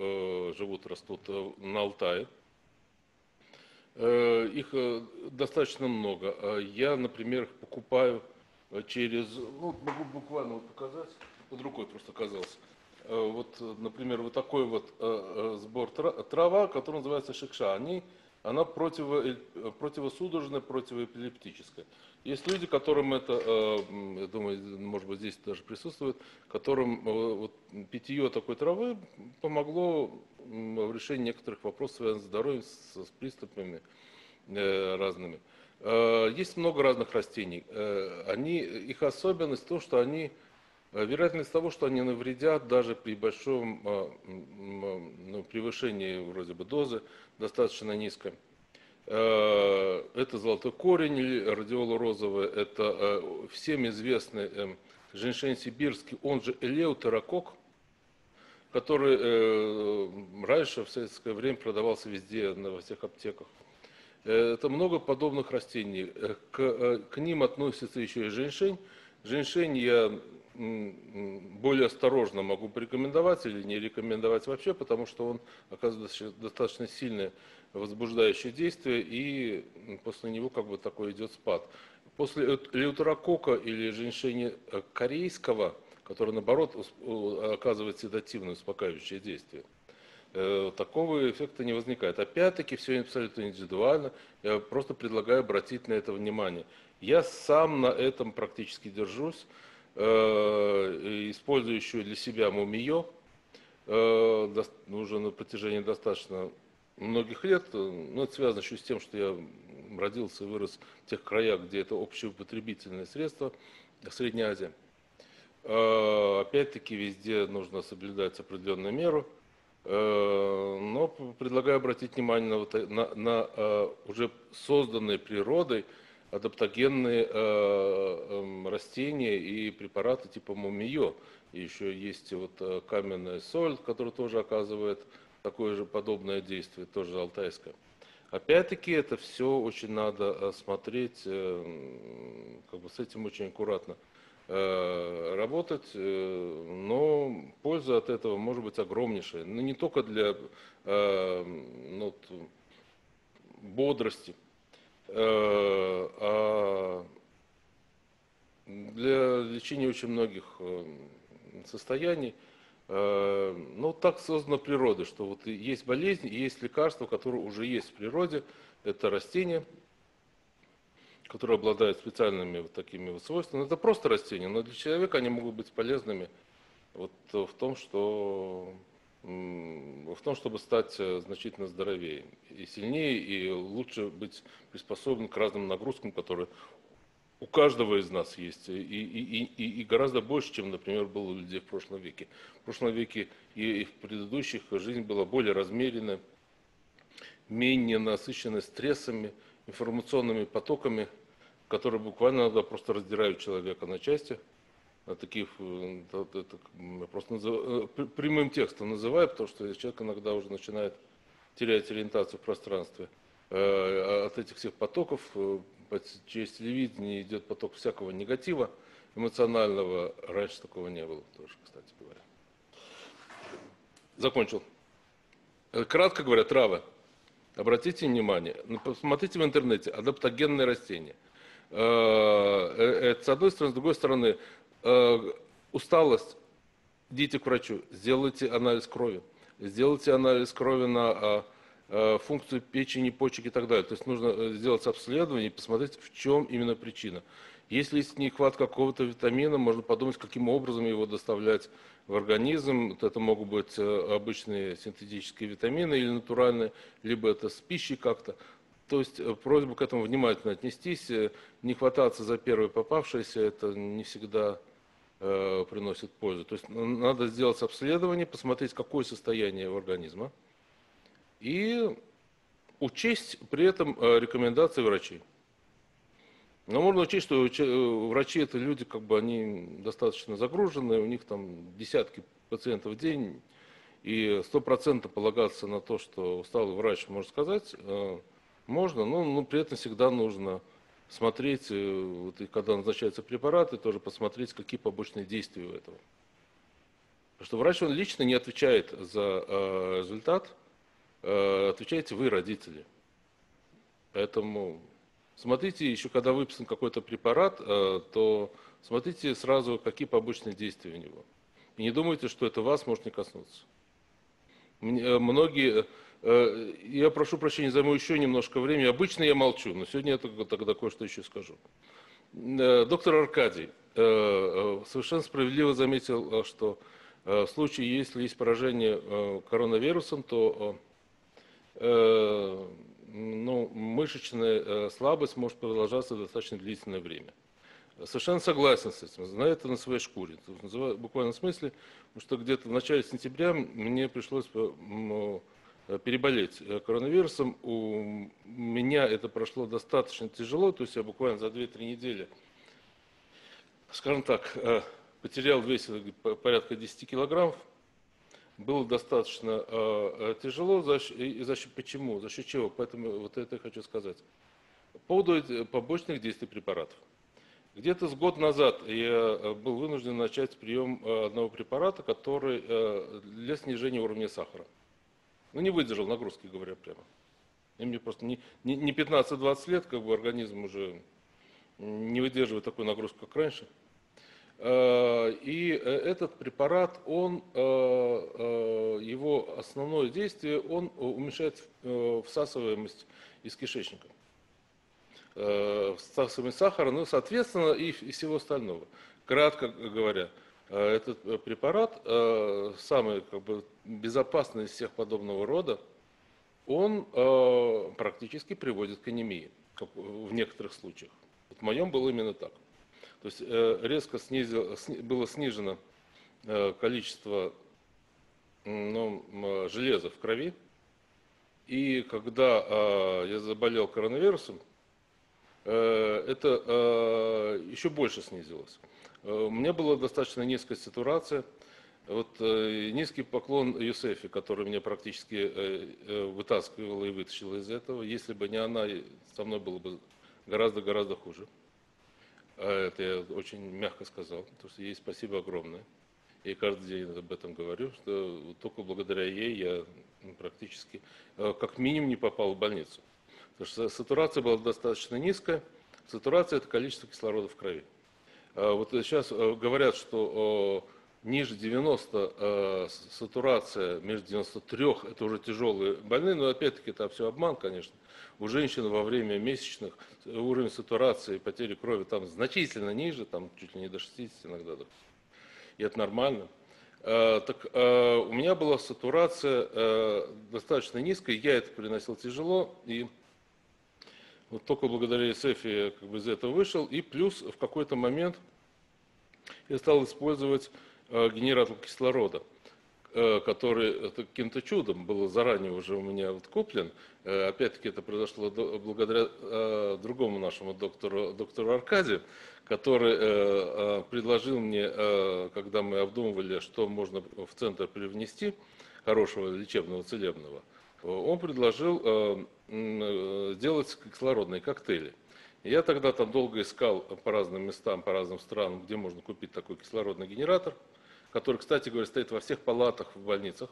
на Алтае. Их достаточно много. Я, например, их покупаю через, ну, могу буквально вот показать, под рукой просто оказался. Вот, например, вот такой вот сбор трава, который называется шикша. Она противосудорожная, противоэпилептическая. Есть люди, которым это, я думаю, может быть, здесь даже присутствует, которым вот, питье такой травы помогло в решении некоторых вопросов, связанных с здоровьем, с приступами разными. Есть много разных растений. Их особенность в том, что вероятность того, что они навредят даже при большом превышении вроде бы дозы, достаточно низкая. Это золотой корень или радиола розовая, это всем известный женьшень сибирский, он же элеутерокок, который раньше в советское время продавался везде, во всех аптеках. Это много подобных растений. К ним относится еще и женьшень. Женьшень я более осторожно могу порекомендовать или не рекомендовать вообще, потому что он оказывает достаточно сильное возбуждающее действие, и после него как бы такой идет спад. После элеутерокока или женьшеня корейского, который наоборот оказывает седативное успокаивающее действие, такого эффекта не возникает. Опять-таки все абсолютно индивидуально. Я просто предлагаю обратить на это внимание. Я сам на этом практически держусь. Использую еще для себя мумиё. Уже на протяжении достаточно многих лет. Но это связано еще с тем, что я родился и вырос в тех краях, где это общеупотребительное средство, Средняя Азия. Опять-таки везде нужно соблюдать определенную меру. Но предлагаю обратить внимание на уже созданные природой адаптогенные растения и препараты типа мумиё. И еще есть вот каменная соль, которая тоже оказывает такое же подобное действие, тоже алтайское. Опять-таки это все очень надо смотреть, как бы с этим очень аккуратно работать, но польза от этого может быть огромнейшая. Но не только для ну, бодрости, а для лечения очень многих состояний. Ну, так создана природа, что вот есть болезнь, и есть лекарства, которые уже есть в природе. Это растения, которые обладают специальными вот такими вот свойствами. Это просто растения, но для человека они могут быть полезными вот в том, чтобы стать значительно здоровее и сильнее, и лучше быть приспособлен к разным нагрузкам, которые у каждого из нас есть, и гораздо больше, чем, например, было у людей в прошлом веке. В прошлом веке и в предыдущих жизнь была более размеренная, менее насыщенная стрессами, информационными потоками, которые буквально иногда просто раздирают человека на части. Таких, это я просто прямым текстом называю, потому что человек иногда уже начинает терять ориентацию в пространстве. От этих всех потоков через телевидение идет поток всякого негатива эмоционального. Раньше такого не было тоже, кстати говоря. Закончил. Кратко говоря, травы. Обратите внимание, посмотрите в интернете, адаптогенные растения. Это с одной стороны, с другой стороны, усталость, идите к врачу, сделайте анализ крови. Сделайте анализ крови на функцию печени, почек и так далее. То есть нужно сделать обследование и посмотреть, в чем именно причина. Если есть нехватка какого-то витамина, можно подумать, каким образом его доставлять в организм. Вот это могут быть обычные синтетические витамины или натуральные, либо это с пищей как-то. То есть просьба к этому внимательно отнестись, не хвататься за первое попавшееся, это не всегда приносит пользу. То есть надо сделать обследование, посмотреть, какое состояние организма, и учесть при этом рекомендации врачей. Но можно учесть, что врачи это люди, как бы они достаточно загружены, у них там десятки пациентов в день, и 100% полагаться на то, что усталый врач может сказать, можно, но при этом всегда нужно смотреть, вот, и когда назначаются препараты, тоже посмотреть, какие побочные действия у этого. Потому что врач, он лично не отвечает за результат, отвечаете вы, родители. Поэтому смотрите, еще когда выписан какой-то препарат, то смотрите сразу, какие побочные действия у него. И не думайте, что это вас может не коснуться. Многие, я прошу прощения, займу еще немножко времени. Обычно я молчу, но сегодня я тогда кое-что еще скажу. Доктор Аркадий совершенно справедливо заметил, что в случае, если есть поражение коронавирусом, то мышечная слабость может продолжаться достаточно длительное время. Совершенно согласен с этим, знаю это на своей шкуре. В буквальном смысле, потому что где-то в начале сентября мне пришлось переболеть коронавирусом. У меня это прошло достаточно тяжело, то есть я буквально за 2-3 недели, скажем так, потерял вес порядка 10 килограммов. Было достаточно тяжело. Почему? За счет чего? Поэтому вот это я хочу сказать. По поводу побочных действий препаратов. Где-то с год назад я был вынужден начать прием одного препарата, который для снижения уровня сахара. Не выдержал нагрузки, говоря прямо. И мне просто не 15-20 лет, как бы организм уже не выдерживает такой нагрузки, как раньше. И этот препарат, его основное действие, он уменьшает всасываемость из кишечника. Всасываемость сахара, соответственно, и всего остального. Кратко говоря, этот препарат, самый безопасный из всех подобного рода, он практически приводит к анемии, в некоторых случаях. В моем было именно так. То есть резко было снижено количество железа в крови. И когда я заболел коронавирусом, это еще больше снизилось. У меня была достаточно низкая сатурация. Вот низкий поклон Юсефе, который меня практически вытаскивала и вытащила из этого. Если бы не она, со мной было бы гораздо-гораздо хуже. Это я очень мягко сказал, потому что ей спасибо огромное. И каждый день об этом говорю, что только благодаря ей я практически, как минимум, не попал в больницу. Потому что сатурация была достаточно низкая. Сатурация – это количество кислорода в крови. Вот сейчас говорят, что ниже 90 сатурация, между 93 – это уже тяжелые больные, но опять-таки это все обман, конечно. У женщин во время месячных уровень сатурации и потери крови там значительно ниже, там чуть ли не до 60 иногда. И это нормально. Так у меня была сатурация достаточно низкая, я это переносил тяжело, и вот только благодаря СЭФ я как бы из этого вышел, и плюс в какой-то момент я стал использовать генератор кислорода, который каким-то чудом был заранее уже у меня вот куплен. Опять-таки это произошло благодаря другому нашему доктору Аркадию, который предложил мне, когда мы обдумывали, что можно в центр привнести, хорошего лечебного, целебного, он предложил сделать кислородные коктейли. Я тогда там долго искал по разным местам, по разным странам, где можно купить такой кислородный генератор, который, кстати говоря, стоит во всех палатах в больницах.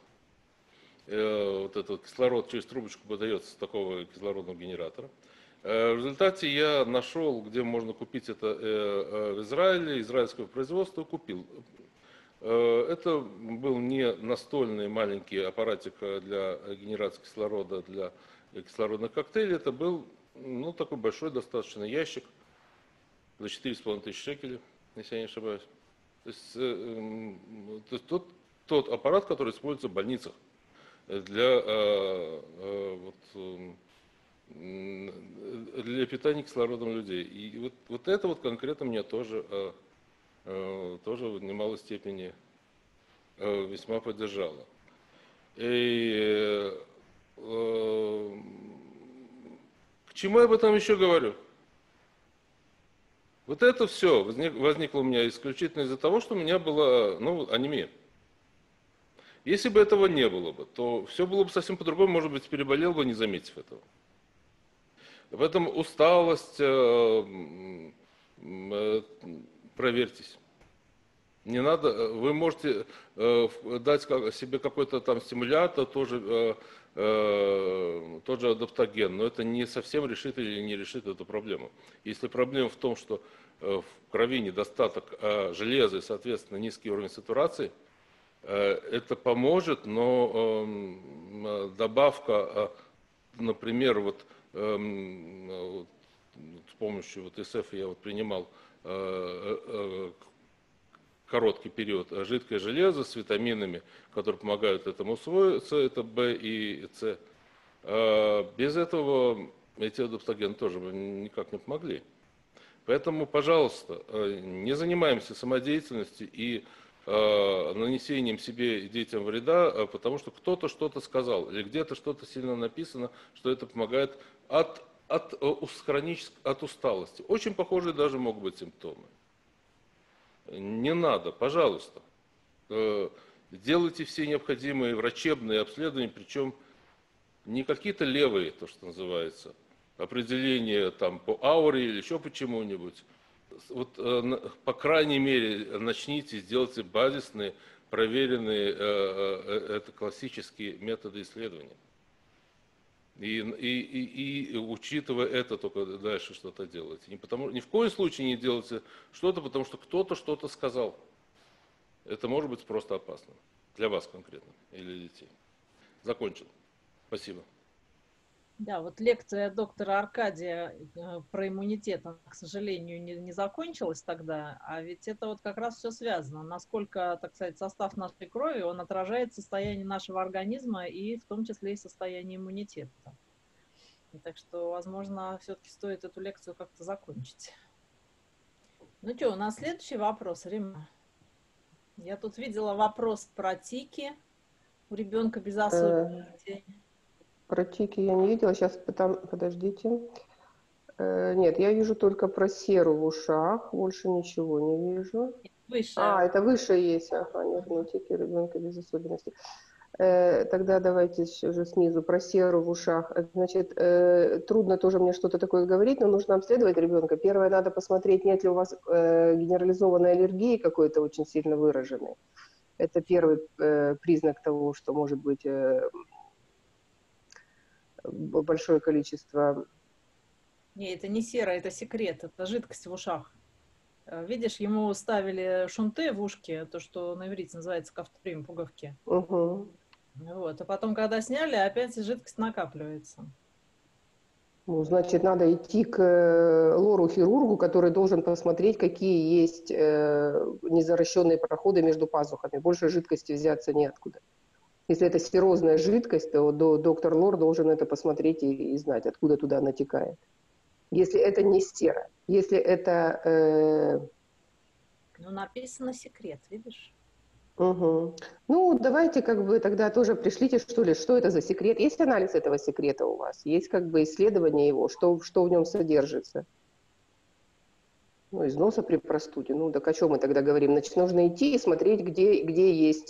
Вот этот кислород через трубочку подается с такого кислородного генератора. В результате я нашел, где можно купить это в Израиле, израильского производства, купил. Это был не настольный маленький аппаратик для генерации кислорода, для кислородных коктейлей, это был такой большой достаточно ящик за 4,5 тысячи шекелей, если я не ошибаюсь. То есть тот аппарат, который используется в больницах для питания кислородом людей. И вот это вот конкретно меня тоже в немалой степени весьма поддержало. И к чему я об этом еще говорю? Вот это все возникло у меня исключительно из-за того, что у меня была анемия. Если бы этого не было бы, то все было бы совсем по-другому, может быть, переболел бы, не заметив этого. Поэтому усталость, проверьтесь. Не надо, вы можете дать себе какой-то там стимулятор, тоже адаптоген, но это не совсем решит или не решит эту проблему. Если проблема в том, что в крови недостаток железа и, соответственно, низкий уровень сатурации, это поможет, но добавка, например, с помощью ИСФ я принимал короткий период жидкое железо с витаминами, которые помогают этому усвоиться, это В и С. Без этого эти адаптогены тоже бы никак не помогли. Поэтому, пожалуйста, не занимаемся самодеятельностью и нанесением себе и детям вреда, потому что кто-то что-то сказал, или где-то что-то сильно написано, что это помогает от усталости. Очень похожие даже могут быть симптомы. Не надо, пожалуйста, делайте все необходимые врачебные обследования, причем не какие-то левые, то, что называется, определения там по ауре или еще почему-нибудь. Вот, по крайней мере, начните, сделайте базисные, проверенные, это классические методы исследования. И учитывая это, только дальше что-то делайте. Ни в коем случае не делайте что-то, потому что кто-то что-то сказал. Это может быть просто опасно. Для вас конкретно или для детей. Закончил. Спасибо. Да, вот лекция доктора Аркадия про иммунитет, она, к сожалению, не закончилась тогда, а ведь это вот как раз все связано. Насколько, так сказать, состав нашей крови, он отражает состояние нашего организма и в том числе и состояние иммунитета. Так что, возможно, все-таки стоит эту лекцию как-то закончить. Ну что, у нас следующий вопрос, Рима. Я тут видела вопрос про тики у ребенка без особенностей. Про тики я не видела. Сейчас подождите. Нет, я вижу только про серу в ушах. Больше ничего не вижу. Высшая. Это выше есть, нервные тики у ребенка без особенностей. Тогда давайте уже снизу про серу в ушах. Значит, трудно тоже мне что-то такое говорить, но нужно обследовать ребенка. Первое, надо посмотреть, нет ли у вас генерализованной аллергии какой-то очень сильно выраженной. Это первый признак того, что может быть большое количество... Не, это не сера, это секрет, это жидкость в ушах. Видишь, ему ставили шунты в ушки, то, что на иврите называется кафторим, пуговки. Угу. Вот. А потом, когда сняли, опять жидкость накапливается. Ну, значит, надо идти к лору-хирургу, который должен посмотреть, какие есть незаращенные проходы между пазухами. Больше жидкости взяться неоткуда. Если это серозная жидкость, то доктор Лор должен это посмотреть и знать, откуда туда натекает. Если это не сера, если это... Ну, написано секрет, видишь? Угу. Ну, давайте как бы тогда тоже пришлите, что ли, что это за секрет. Есть анализ этого секрета у вас? Есть как бы исследование его, что в нем содержится? Ну, из носа при простуде. Ну, так о чем мы тогда говорим? Значит, нужно идти и смотреть, где есть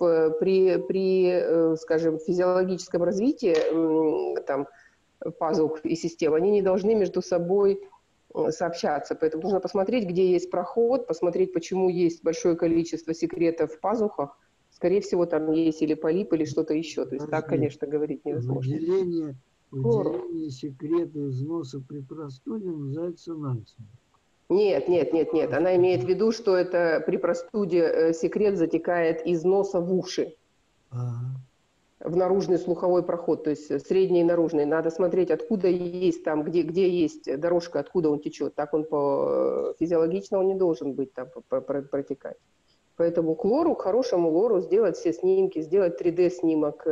при, скажем, физиологическом развитии там, пазух и систем, они не должны между собой сообщаться. Поэтому нужно посмотреть, где есть проход, посмотреть, почему есть большое количество секретов в пазухах. Скорее всего, там есть или полип, или что-то еще. То есть так, конечно, говорить невозможно. Выделение секрета из носа при простуде называется насморк. Нет. Она имеет в виду, что это при простуде секрет затекает из носа в уши. В наружный слуховой проход, то есть средний и наружный. Надо смотреть, откуда есть там, где есть дорожка, откуда он течет. Так он физиологично он не должен быть там протекать. Поэтому к лору, к хорошему лору сделать все снимки, сделать 3D-снимок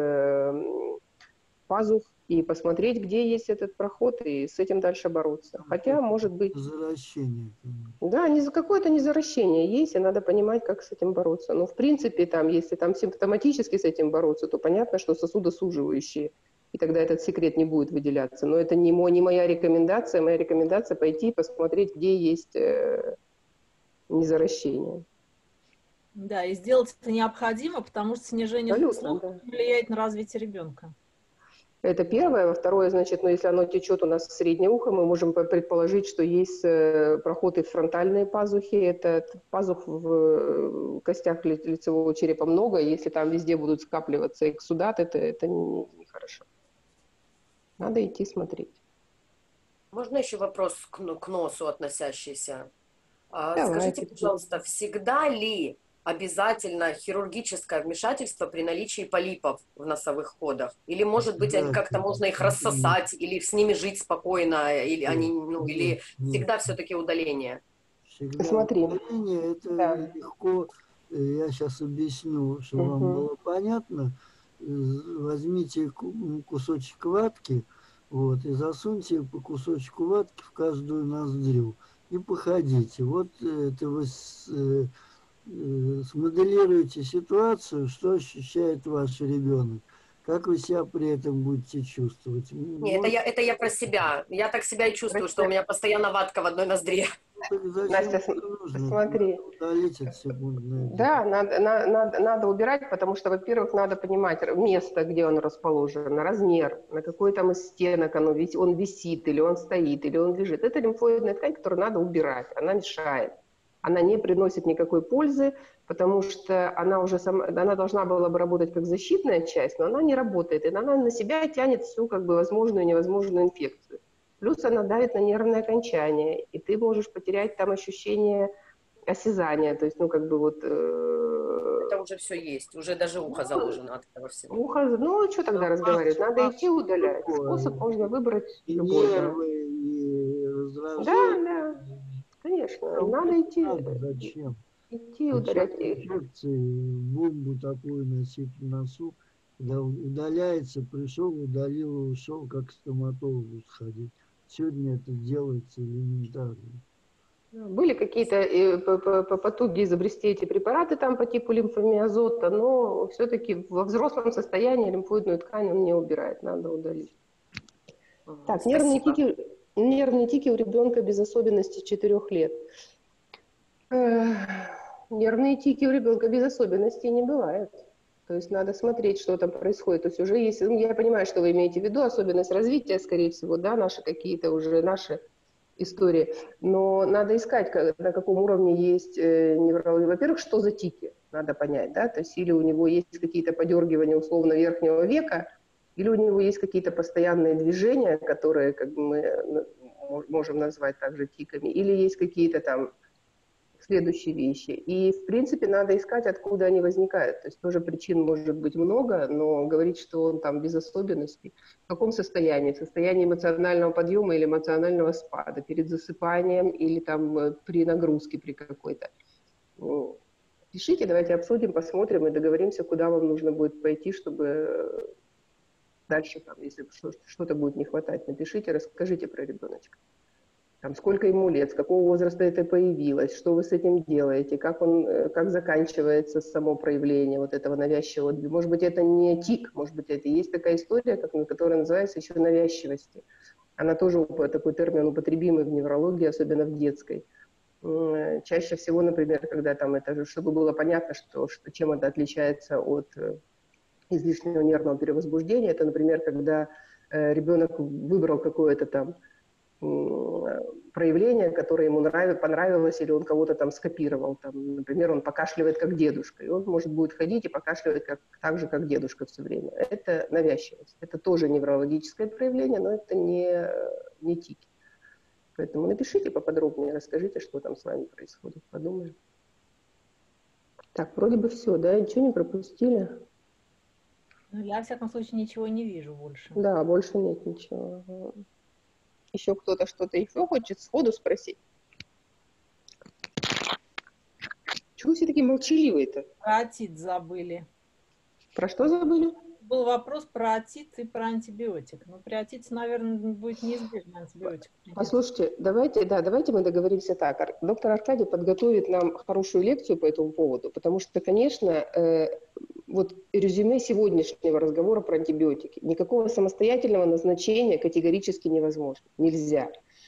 пазух и посмотреть, где есть этот проход, и с этим дальше бороться. Хотя, может быть... Заращение. Да, какое-то незаращение есть, и надо понимать, как с этим бороться. Но, в принципе, там, если там симптоматически с этим бороться, то понятно, что сосудосуживающие, и тогда этот секрет не будет выделяться. Но это не моя рекомендация. Моя рекомендация пойти и посмотреть, где есть незаращение. Да, и сделать это необходимо, потому что снижение слуха влияет на развитие ребенка. Это первое. Во второе, значит, если оно течет у нас в среднее ухо, мы можем предположить, что есть проход и в фронтальные пазухи. Это пазух в костях лицевого черепа много. Если там везде будут скапливаться эксудат, это нехорошо. Надо идти смотреть. Можно еще вопрос к носу относящийся? Давайте. Скажите, пожалуйста, всегда ли обязательно хирургическое вмешательство при наличии полипов в носовых ходах? Или, может быть, как-то можно их рассосать, или с ними жить спокойно, или или всегда все-таки удаление? Смотри. Удаление, это легко. Я сейчас объясню, чтобы вам было понятно. Возьмите кусочек ватки, и засуньте по кусочку ватки в каждую ноздрю и походите. Вот это вы смоделируйте ситуацию, что ощущает ваш ребенок, как вы себя при этом будете чувствовать. Нет, это я про себя. Я так себя и чувствую, что у меня постоянно ватка в одной ноздре. Настя, смотри. Да, надо убирать, потому что, во-первых, надо понимать место, где он расположен, размер, на какой там из стенок он висит, или он стоит, или он лежит. Это лимфоидная ткань, которую надо убирать, она мешает. Она не приносит никакой пользы, потому что она должна была бы работать как защитная часть, но она не работает, и она на себя тянет всю возможную и невозможную инфекцию. Плюс она давит на нервное окончание, и ты можешь потерять там ощущение осязания, то есть, Это уже все есть, уже даже ухо заложено от этого всего. Ухо, что тогда разговаривать? Надо идти удалять. Способ можно выбрать любой. Да, конечно, надо идти. Зачем? Идти удалять. Бомбу такую носить в носу, когда удаляется, пришел, удалил, ушел, как к стоматологу сходить. Сегодня это делается элементарно. Были какие-то потуги изобрести эти препараты там по типу лимфомиазота, но все-таки во взрослом состоянии лимфоидную ткань он не убирает, надо удалить. Так, нервные тики у ребенка без особенностей 4 лет. Нервные тики у ребенка без особенностей не бывает. То есть надо смотреть, что там происходит. То есть уже есть, ну, я понимаю, что вы имеете в виду, особенность развития, скорее всего, да, наши какие-то уже наши истории. Но надо искать, на каком уровне есть неврология. Во-первых, что за тики, надо понять, да, то есть или у него есть какие-то подергивания условно верхнего века, или у него есть какие-то постоянные движения, которые как бы мы можем назвать также тиками, или есть какие-то там следующие вещи. И, в принципе, надо искать, откуда они возникают. То есть тоже причин может быть много, но говорить, что он там без особенностей. В каком состоянии? В состоянии эмоционального подъема или эмоционального спада? Перед засыпанием или там при нагрузке при какой-то? Ну, пишите, давайте обсудим, посмотрим и договоримся, куда вам нужно будет пойти, чтобы дальше, там, если что-то будет не хватать, напишите, расскажите про ребеночка. Там, сколько ему лет, с какого возраста это появилось, что вы с этим делаете, как заканчивается само проявление вот этого навязчивого. Может быть, это не тик, может быть, это есть такая история, которая называется еще навязчивости. Она тоже такой термин употребимый в неврологии, особенно в детской. Чаще всего, например, когда там это, чтобы было понятно, чем это отличается от излишнего нервного перевозбуждения, это, например, когда ребенок выбрал какое-то там проявление, которое ему понравилось, или он кого-то там скопировал. Там, например, он покашливает как дедушка, и он может будет ходить и покашливать так же, как дедушка все время. Это навязчивость. Это тоже неврологическое проявление, но это не тики. Поэтому напишите поподробнее, расскажите, что там с вами происходит. Подумаем. Так, вроде бы все, да? Ничего не пропустили? Ну, я, во всяком случае, ничего не вижу больше. Да, больше нет ничего. Еще кто-то что-то еще хочет сходу спросить? Чего все такие молчаливые-то? Про отит забыли. Про что забыли? Был вопрос про отит и про антибиотик. Но при отите, наверное, будет неизбежно антибиотик. Послушайте, давайте мы договоримся так. Доктор Аркадий подготовит нам хорошую лекцию по этому поводу, потому что, конечно, вот резюме сегодняшнего разговора про антибиотики. Никакого самостоятельного назначения категорически невозможно. Нельзя.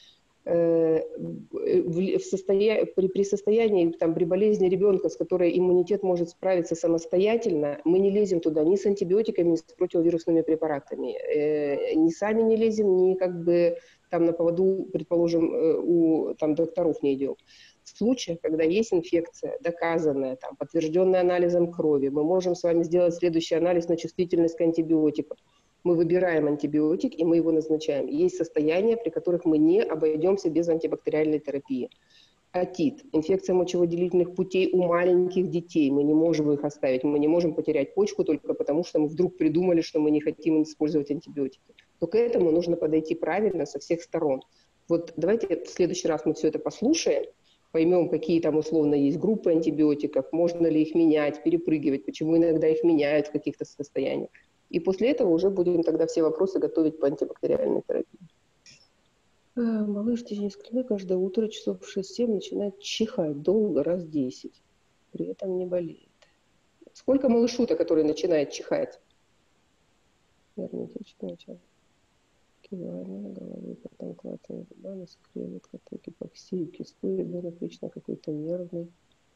При состоянии, там, при болезни ребенка, с которой иммунитет может справиться самостоятельно, мы не лезем туда ни с антибиотиками, ни с противовирусными препаратами. Ни сами не лезем, ни как бы там на поводу, предположим, у там, докторов не идем. В случаях, когда есть инфекция, доказанная, там, подтвержденная анализом крови, мы можем с вами сделать следующий анализ на чувствительность к антибиотикам. Мы выбираем антибиотик, и мы его назначаем. Есть состояния, при которых мы не обойдемся без антибактериальной терапии. Отит, инфекция мочевыделительных путей у маленьких детей. Мы не можем их оставить. Мы не можем потерять почку только потому, что мы вдруг придумали, что мы не хотим использовать антибиотики. То к этому нужно подойти правильно со всех сторон. Вот давайте в следующий раз мы все это послушаем, поймем, какие там условно есть группы антибиотиков, можно ли их менять, перепрыгивать, почему иногда их меняют в каких-то состояниях. И после этого уже будем тогда все вопросы готовить по антибактериальной терапии. Малыш в течение нескольких лет каждое утро часов в 6-7 начинает чихать долго, раз 10. При этом не болеет. Сколько малышу-то, который начинает чихать? Нервничает начало. Кивание головы, потом клацание зубами, скрежет, коты, гипоксия, кисты, ребенок вечно какой-то нервный.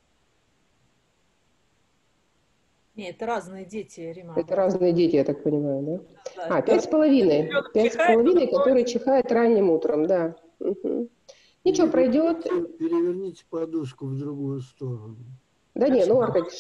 Нет, это разные дети, Рима. Это разные дети, я так понимаю, да? Да. 5,5. 5,5, который чихает ранним утром, да. Угу. Ничего, пройдет. Переверните подушку в другую сторону. Да не, ну, Аркадий,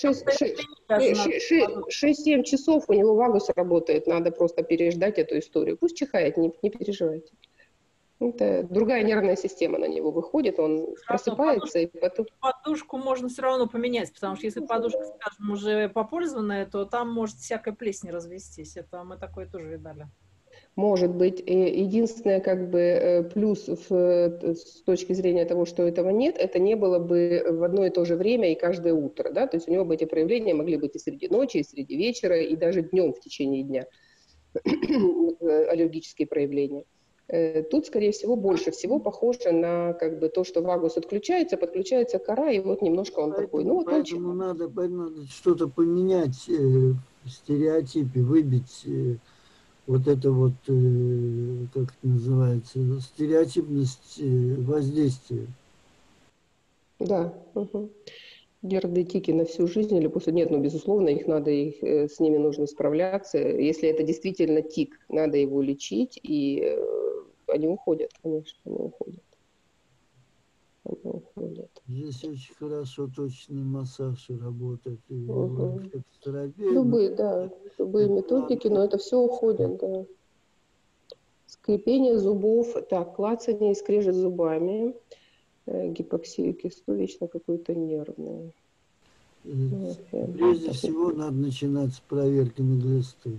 6-7 часов у него вагус работает, надо просто переждать эту историю. Пусть чихает, не переживайте. Это другая нервная система на него выходит, он просыпается и потом... Подушку можно все равно поменять, потому что если подушка, скажем, уже попользованная, то там может всякая плесень развестись. Это мы такое тоже видали. Может быть. Единственное, как бы, плюс с точки зрения того, что этого нет, это не было бы в одно и то же время и каждое утро, да, то есть у него бы эти проявления могли быть и среди ночи, и среди вечера, и даже днем в течение дня, аллергические проявления. Тут, скорее всего, больше всего похоже на как бы то, что вагус отключается, подключается кора, и вот немножко он такой. Ну, вот поэтому надо что-то поменять в стереотипе, выбить вот это вот, как это называется, стереотипность воздействия. Да. Угу. Герды, тики на всю жизнь или после... Нет, ну, безусловно, с ними нужно справляться. Если это действительно тик, надо его лечить, и они уходят, конечно, они уходят. Они уходят. Здесь очень хорошо точный массаж работает. И Угу. терапия, Любые методики, но это все уходит, да. Скрипение зубов, так, клацание и скрежет зубами, гипоксия кисту, вечно какой-то нервный. Прежде всего надо начинать с проверки на глисты.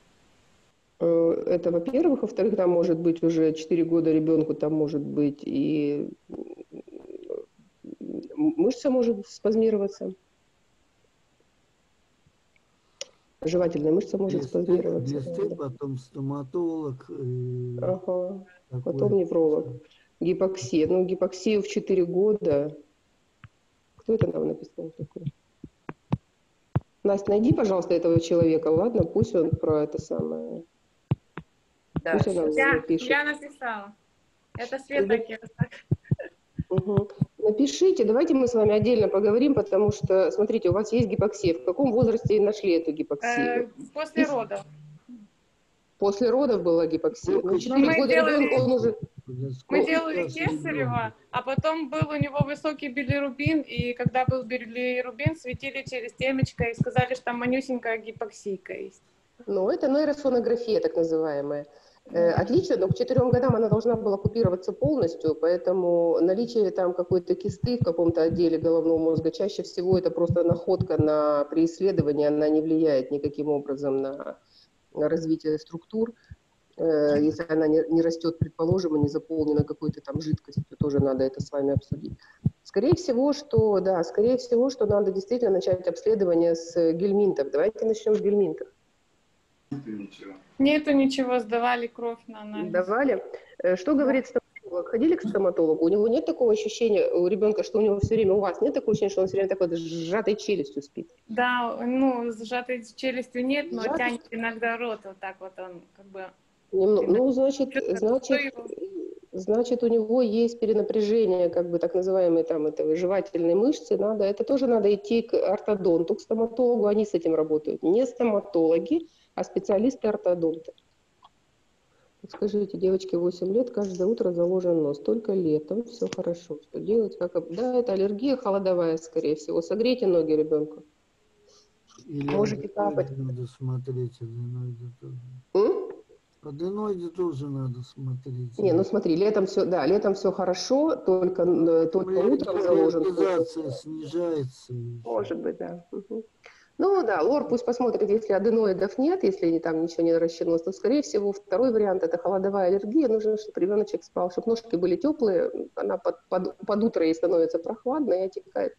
Это, во-первых. Во-вторых, там может быть уже 4 года ребенку, там может быть и мышца может спазмироваться. Жевательная мышца может спазмироваться. Глисты, потом стоматолог. Ага, потом невролог. Гипоксия. Ну, гипоксию в 4 года. Кто это нам написал такое? Настя, найди, пожалуйста, этого человека, ладно? Пусть он про это самое... Да. Пусть он нам напишет. Я написала. Это Света Кирсак. Угу. Напишите, давайте мы с вами отдельно поговорим, потому что, смотрите, у вас есть гипоксия. В каком возрасте нашли эту гипоксию? После родов. После родов была гипоксия? Ну, 4 года ребенка он уже... Мы делали кесарево, а потом был у него высокий билирубин, и когда был билирубин, светили через темечко и сказали, что там манюсенькая гипоксийка есть. Ну, это нейросонография, так называемая. Отлично, но к 4 годам она должна была купироваться полностью, поэтому наличие там какой-то кисты в каком-то отделе головного мозга, чаще всего это просто находка при исследовании, она не влияет никаким образом на развитие структур. Если она не растет, предположим, и не заполнена какой-то там жидкостью, тоже надо это с вами обсудить. Скорее всего, что надо действительно начать обследование с гельминтов. Давайте начнем с гельминтов. Нету ничего, сдавали кровь на анализ. Давали. Что говорит стоматолог? Ходили к стоматологу? У него нет такого ощущения, у ребенка, что у него все время, у вас нет такого ощущения, что он все время такой с сжатой челюстью спит? Да, ну, с сжатой челюстью нет, но тянет иногда рот, вот так вот он как бы... Ну, значит, у него есть перенапряжение, как бы так называемой там этой жевательной мышцы. Это тоже надо идти к ортодонту, к стоматологу, они с этим работают. Не стоматологи, а специалисты-ортодонты. Скажите, девочке 8 лет, каждое утро заложен нос, только летом, все хорошо. Что делать? Да, это аллергия холодовая, скорее всего. Согрейте ноги ребенку. Или можете капать. Надо смотреть, аденоиды тоже. Аденоиды тоже надо смотреть. Не, ну смотри, летом все хорошо, только утром заложен. Реализация снижается. Может быть, да. Угу. Ну да, лор пусть посмотрит, если аденоидов нет, если там ничего не наращенулось, то, скорее всего, второй вариант – это холодовая аллергия. Нужно, чтобы ребеночек спал, чтобы ножки были теплые, она под утро ей становится прохладно и отекает.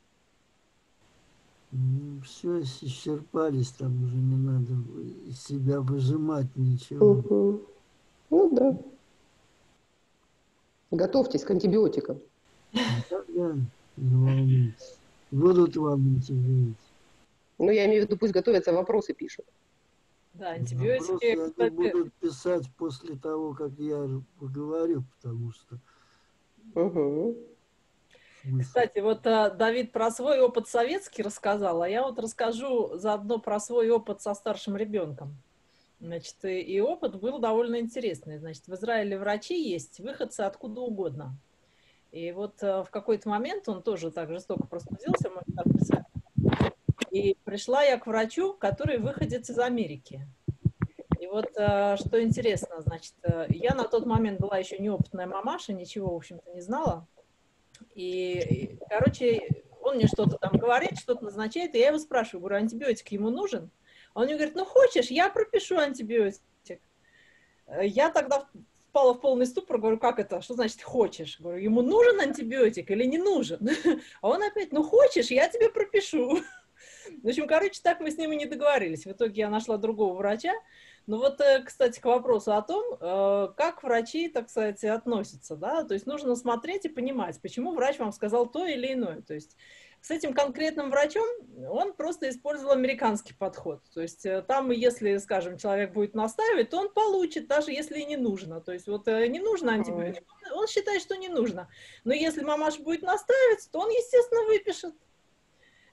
Ну, все, исчерпались, там уже не надо из себя выжимать ничего. Угу. Ну да. Готовьтесь к антибиотикам. Да, не волнуйтесь. Будут вам антибиотики. Ну, я имею в виду, пусть готовятся, вопросы пишут. Да, антибиотики... Вопросы они будут писать после того, как я поговорю, потому что... Угу. Кстати, вот Давид про свой опыт советский рассказал, а я вот расскажу заодно про свой опыт со старшим ребенком. Значит, и опыт был довольно интересный. Значит, в Израиле врачи есть, выходцы откуда угодно. И вот в какой-то момент он тоже так жестоко простудился, мой старший сын. И пришла я к врачу, который выходец из Америки. И вот что интересно, значит, я на тот момент была еще неопытная мамаша, ничего, в общем-то, не знала. И, короче, он мне что-то там говорит, что-то назначает, и я его спрашиваю, говорю, антибиотик ему нужен? Он мне говорит, ну хочешь, я пропишу антибиотик. Я тогда впала в полный ступор, говорю, как это, что значит хочешь? Говорю, ему нужен антибиотик или не нужен? А он опять, ну хочешь, я тебе пропишу. В общем, короче, так мы с ним и не договорились. В итоге я нашла другого врача. Ну вот, кстати, к вопросу о том, как врачи, так сказать, относятся, да, то есть нужно смотреть и понимать, почему врач вам сказал то или иное. То есть с этим конкретным врачом он просто использовал американский подход. То есть там, если, скажем, человек будет настаивать, то он получит, даже если и не нужно. То есть вот не нужно антибиотик, он считает, что не нужно. Но если мамаша будет настаивать, то он, естественно, выпишет.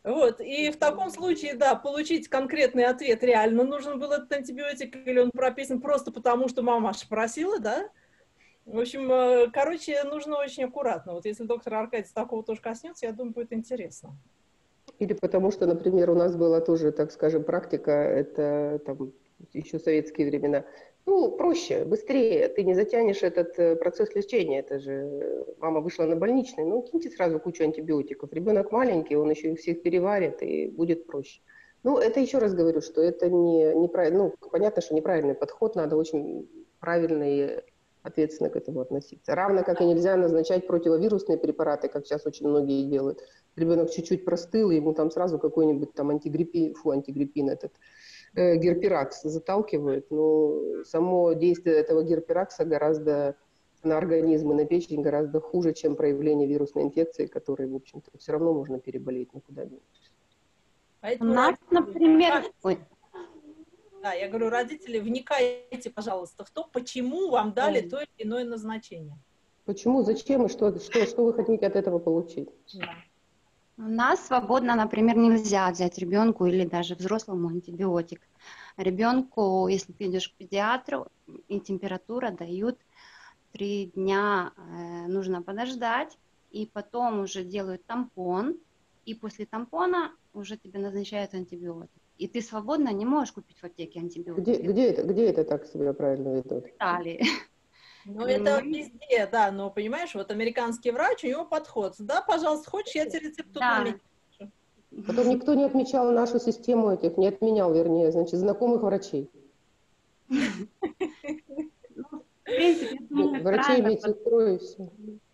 Вот, и в таком случае, да, получить конкретный ответ, реально нужен был этот антибиотик, или он прописан просто потому, что мамаша просила, да? В общем, короче, нужно очень аккуратно. Вот если доктор Аркадий такого тоже коснется, я думаю, будет интересно. Или потому что, например, у нас была тоже, так скажем, практика, это там еще советские времена. Ну, проще, быстрее, ты не затянешь этот процесс лечения. Это же мама вышла на больничный, ну, киньте сразу кучу антибиотиков. Ребенок маленький, он еще их всех переварит, и будет проще. Ну, это еще раз говорю, что это неправильно. Ну, понятно, что неправильный подход, надо очень правильно и ответственно к этому относиться. Равно как и нельзя назначать противовирусные препараты, как сейчас очень многие делают. Ребенок чуть-чуть простыл, и ему там сразу какой-нибудь там антигриппин этот, герпиракс заталкивают, но само действие этого герпиракса гораздо на организм и на печень гораздо хуже, чем проявление вирусной инфекции, которые, в общем-то, все равно можно переболеть, никуда не. У нас, например... Ой. Да, я говорю, родители, вникайте, пожалуйста, в то, почему вам дали то или иное назначение. Почему, зачем и что вы хотите от этого получить? Да. У нас свободно, например, нельзя взять ребенку или даже взрослому антибиотик. Ребенку, если ты идешь к педиатру, и температура дают 3 дня, нужно подождать, и потом уже делают тампон, и после тампона уже тебе назначают антибиотик. И ты свободно не можешь купить в аптеке антибиотики. Где это так себя правильно ведут? В Италии. Ну, это везде, да, но, понимаешь, вот американский врач, у него подход. Да, пожалуйста, хочешь, я тебе рецепт тут наметил. Потом никто не отмечал нашу систему этих, не отменял, вернее, значит, знакомых врачей. Врачей, медсестру и все.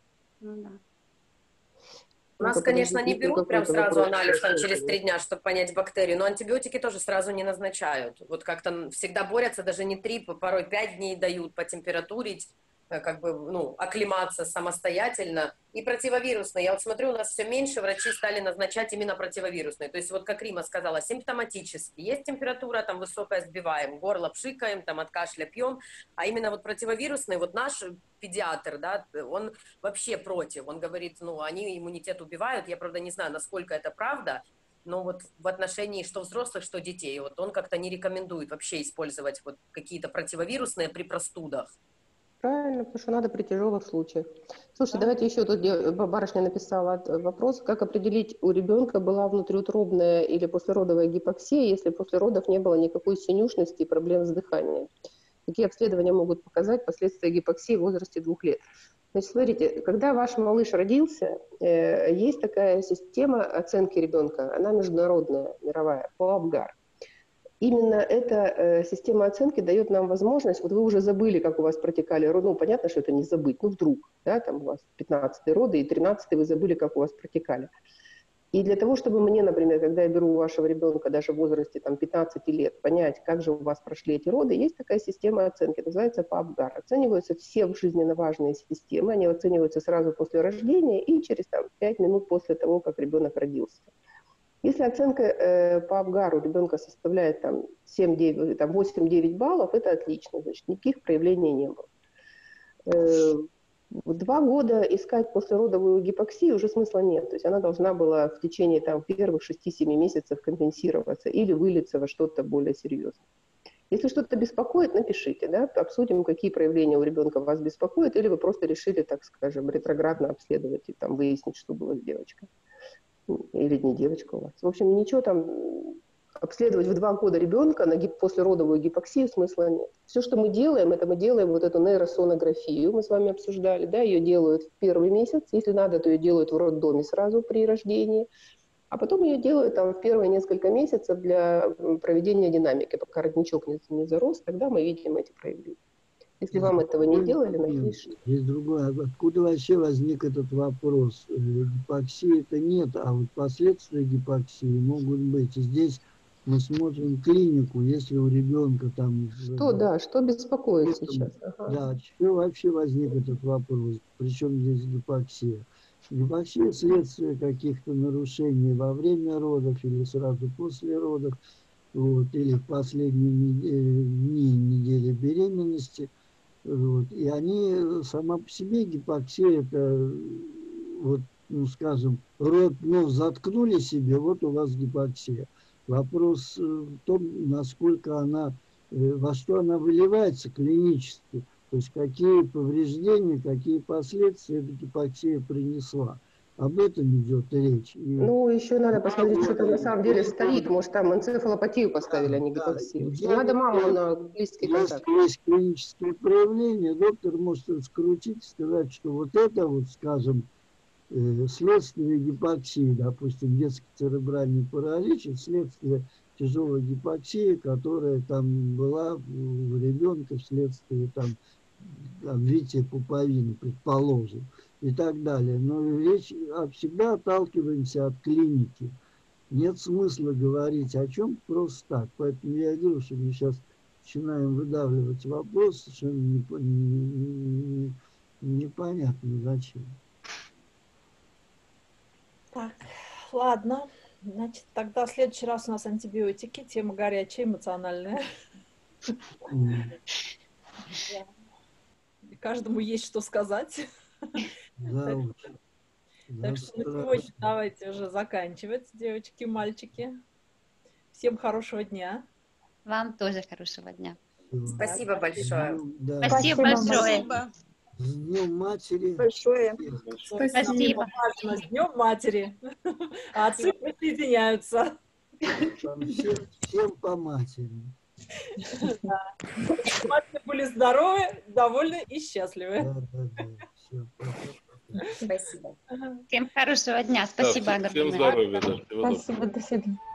У нас, конечно, не берут прям сразу анализ там, через 3 дня, чтобы понять бактерию, но антибиотики тоже сразу не назначают. Вот как-то всегда борются, даже не 3, порой 5 дней дают потемпературить, как бы, ну, оклематься самостоятельно. И противовирусные. Я вот смотрю, у нас все меньше врачи стали назначать именно противовирусные. То есть вот, как Рима сказала, симптоматически. Есть температура там высокая, сбиваем, горло пшикаем, там от кашля пьем. А именно вот противовирусные, вот наш педиатр, да, он вообще против. Он говорит, ну, они иммунитет убивают. Я, правда, не знаю, насколько это правда, но вот в отношении что взрослых, что детей, вот он как-то не рекомендует вообще использовать вот какие-то противовирусные при простудах. Правильно, потому что надо при тяжелых случаях. Слушайте, давайте еще тут барышня написала вопрос, как определить, у ребенка была внутриутробная или послеродовая гипоксия, если после родов не было никакой синюшности и проблем с дыханием. Какие обследования могут показать последствия гипоксии в возрасте 2 лет? Значит, смотрите, когда ваш малыш родился, есть такая система оценки ребенка, она международная, мировая, по Апгар. Именно эта система оценки дает нам возможность, вот вы уже забыли, как у вас протекали роды, ну, понятно, что это не забыть, ну, вдруг, да, там у вас 15-й роды, и 13-й вы забыли, как у вас протекали. И для того, чтобы мне, например, когда я беру вашего ребенка даже в возрасте там, 15 лет, понять, как же у вас прошли эти роды, есть такая система оценки, называется ПАПГАР. Оцениваются все жизненно важные системы, они оцениваются сразу после рождения и через там, 5 минут после того, как ребенок родился. Если оценка по Апгару ребенка составляет там, 8-9 баллов, это отлично, значит, никаких проявлений не было. 2 года искать послеродовую гипоксию уже смысла нет. То есть она должна была в течение там, первых 6-7 месяцев компенсироваться или вылиться во что-то более серьезное. Если что-то беспокоит, напишите, да, обсудим, какие проявления у ребенка вас беспокоят, или вы просто решили, так скажем, ретроградно обследовать и там, выяснить, что было с девочкой. Или не девочка у вас. В общем, ничего там обследовать в 2 года ребенка на послеродовую гипоксию смысла нет. Все, что мы делаем, это мы делаем вот эту нейросонографию, мы с вами обсуждали, да, ее делают в 1-й месяц, если надо, то ее делают в роддоме сразу при рождении, а потом ее делают там в первые несколько месяцев для проведения динамики, пока родничок не зарос, тогда мы видим эти проявления. Если вам этого не делали, напишите. Есть другое. Откуда вообще возник этот вопрос? Гипоксии-то нет, а вот последствия гипоксии могут быть. И здесь мы смотрим клинику, если у ребенка там... Что беспокоит сейчас? Ага. Да, чего вообще возник этот вопрос? Причем здесь гипоксия? Гипоксия – следствие каких-то нарушений во время родов или сразу после родов, вот, или в последние недели беременности. Вот. И они, сама по себе гипоксия, это вот ну, скажем, рот, нос заткнули себе, вот у вас гипоксия. Вопрос в том, насколько она, во что она выливается клинически, то есть какие повреждения, какие последствия эта гипоксия принесла. Об этом идет речь. И ну, еще надо посмотреть, что там на самом деле стоит. Может, там энцефалопатию поставили, а не гипоксию. Надо маму на близкий контакт. Если есть клинические проявления, доктор может раскрутить, сказать, что вот это, вот, скажем, следствие гипоксии, допустим, детский церебральный паралич, следствие тяжелой гипоксии, которая там была у ребенка вследствие там обвития пуповины, предположим, и так далее. Но речь всегда отталкиваемся от клиники. Нет смысла говорить о чем просто так. Поэтому я говорю, что мы сейчас начинаем выдавливать вопрос, совершенно непонятно зачем. Так, ладно. Значит, тогда в следующий раз у нас антибиотики, тема горячая, эмоциональная. Каждому есть что сказать. Так что на сегодня давайте уже заканчивать, девочки, мальчики. Всем хорошего дня. Вам тоже хорошего дня. Спасибо большое. Спасибо большое. С Днем Матери. Большое. Спасибо. С Днем Матери. А отцы присоединяются. Всем по матери. Да. Матери были здоровы, довольны и счастливы. Все, Спасибо. Всем хорошего дня. Спасибо огромное. Всем здоровья. Да, Спасибо, до свидания.